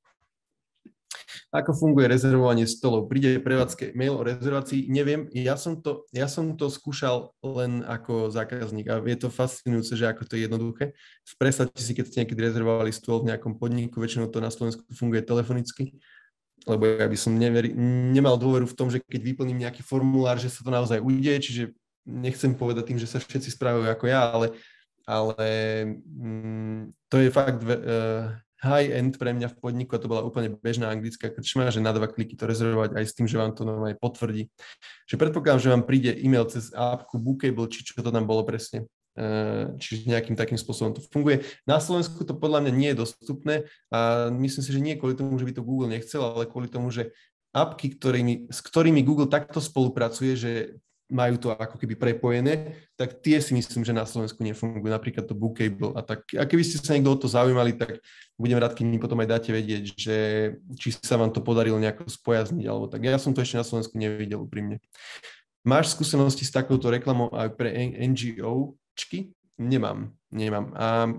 Ako funguje rezervovanie stolov? Príde prevádzke mail o rezervácii? Neviem, ja som to, ja som to skúšal len ako zákazník a je to fascinujúce, že ako to je jednoduché. Predstavte si, keď ste niekedy rezervovali stôl v nejakom podniku, väčšinou to na Slovensku funguje telefonicky, lebo ja by som neveri, nemal dôveru v tom, že keď vyplním nejaký formulár, že sa to naozaj udeje, čiže nechcem povedať tým, že sa všetci správajú ako ja, ale, ale mm, to je fakt uh, high-end pre mňa v podniku a to bola úplne bežná anglická krčma, že na dva kliky to rezervovať aj s tým, že vám to normálne potvrdí. Že predpokladám, že vám príde e-mail cez appku Bookable, či čo to tam bolo presne. Čiže nejakým takým spôsobom to funguje. Na Slovensku to podľa mňa nie je dostupné a myslím si, že nie kvôli tomu, že by to Google nechcel, ale kvôli tomu, že appky, ktorými, s ktorými Google takto spolupracuje, že majú to ako keby prepojené, tak tie si myslím, že na Slovensku nefungujú, napríklad to Bookable a tak. A keby ste sa niekto o to zaujímali, tak budem rád, keď mi potom aj dáte vedieť, že či sa vám to podarilo nejako spojazniť, alebo tak. Ja som to ešte na Slovensku nevidel úprimne. Máš skúsenosti s takouto reklamou aj pre en gé óčky? Nemám, nemám. A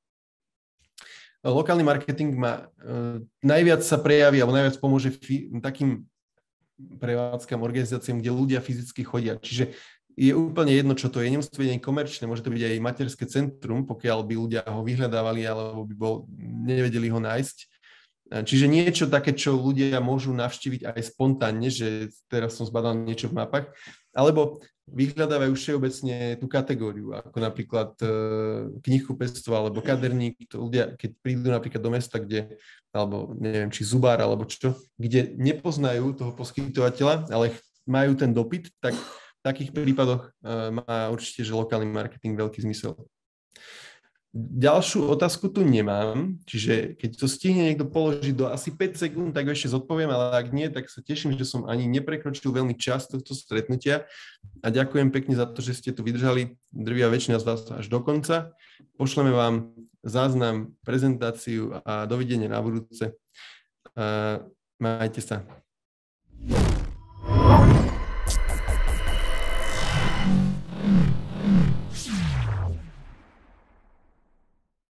lokálny marketing má, uh, najviac sa prejaví, alebo najviac pomôže fi- takým prevádzkam, organizáciám, kde ľudia fyzicky chodia. Čiže je úplne jedno, čo to je. Nemusí to byť aj komerčné, môže to byť aj materské centrum, pokiaľ by ľudia ho vyhľadávali alebo by bol, nevedeli ho nájsť. Čiže niečo také, čo ľudia môžu navštíviť aj spontánne, že teraz som zbadal niečo v mapách, alebo vyhľadávajú všeobecne tú kategóriu, ako napríklad e, knihkupectvo alebo kaderník. To ľudia, keď prídu napríklad do mesta, kde, alebo neviem, či zubár, alebo čo, kde nepoznajú toho poskytovateľa, ale majú ten dopyt, tak v takých prípadoch e, má určite, že lokálny marketing veľký zmysel. Ďalšiu otázku tu nemám, čiže keď to stihne niekto položiť do asi päť sekúnd, tak ešte zodpoviem, ale ak nie, tak sa teším, že som ani neprekročil veľmi čas tohto stretnutia a ďakujem pekne za to, že ste tu vydržali, drvivá väčšina z vás až do konca. Pošleme vám záznam, prezentáciu a dovidenia na budúce. Majte sa.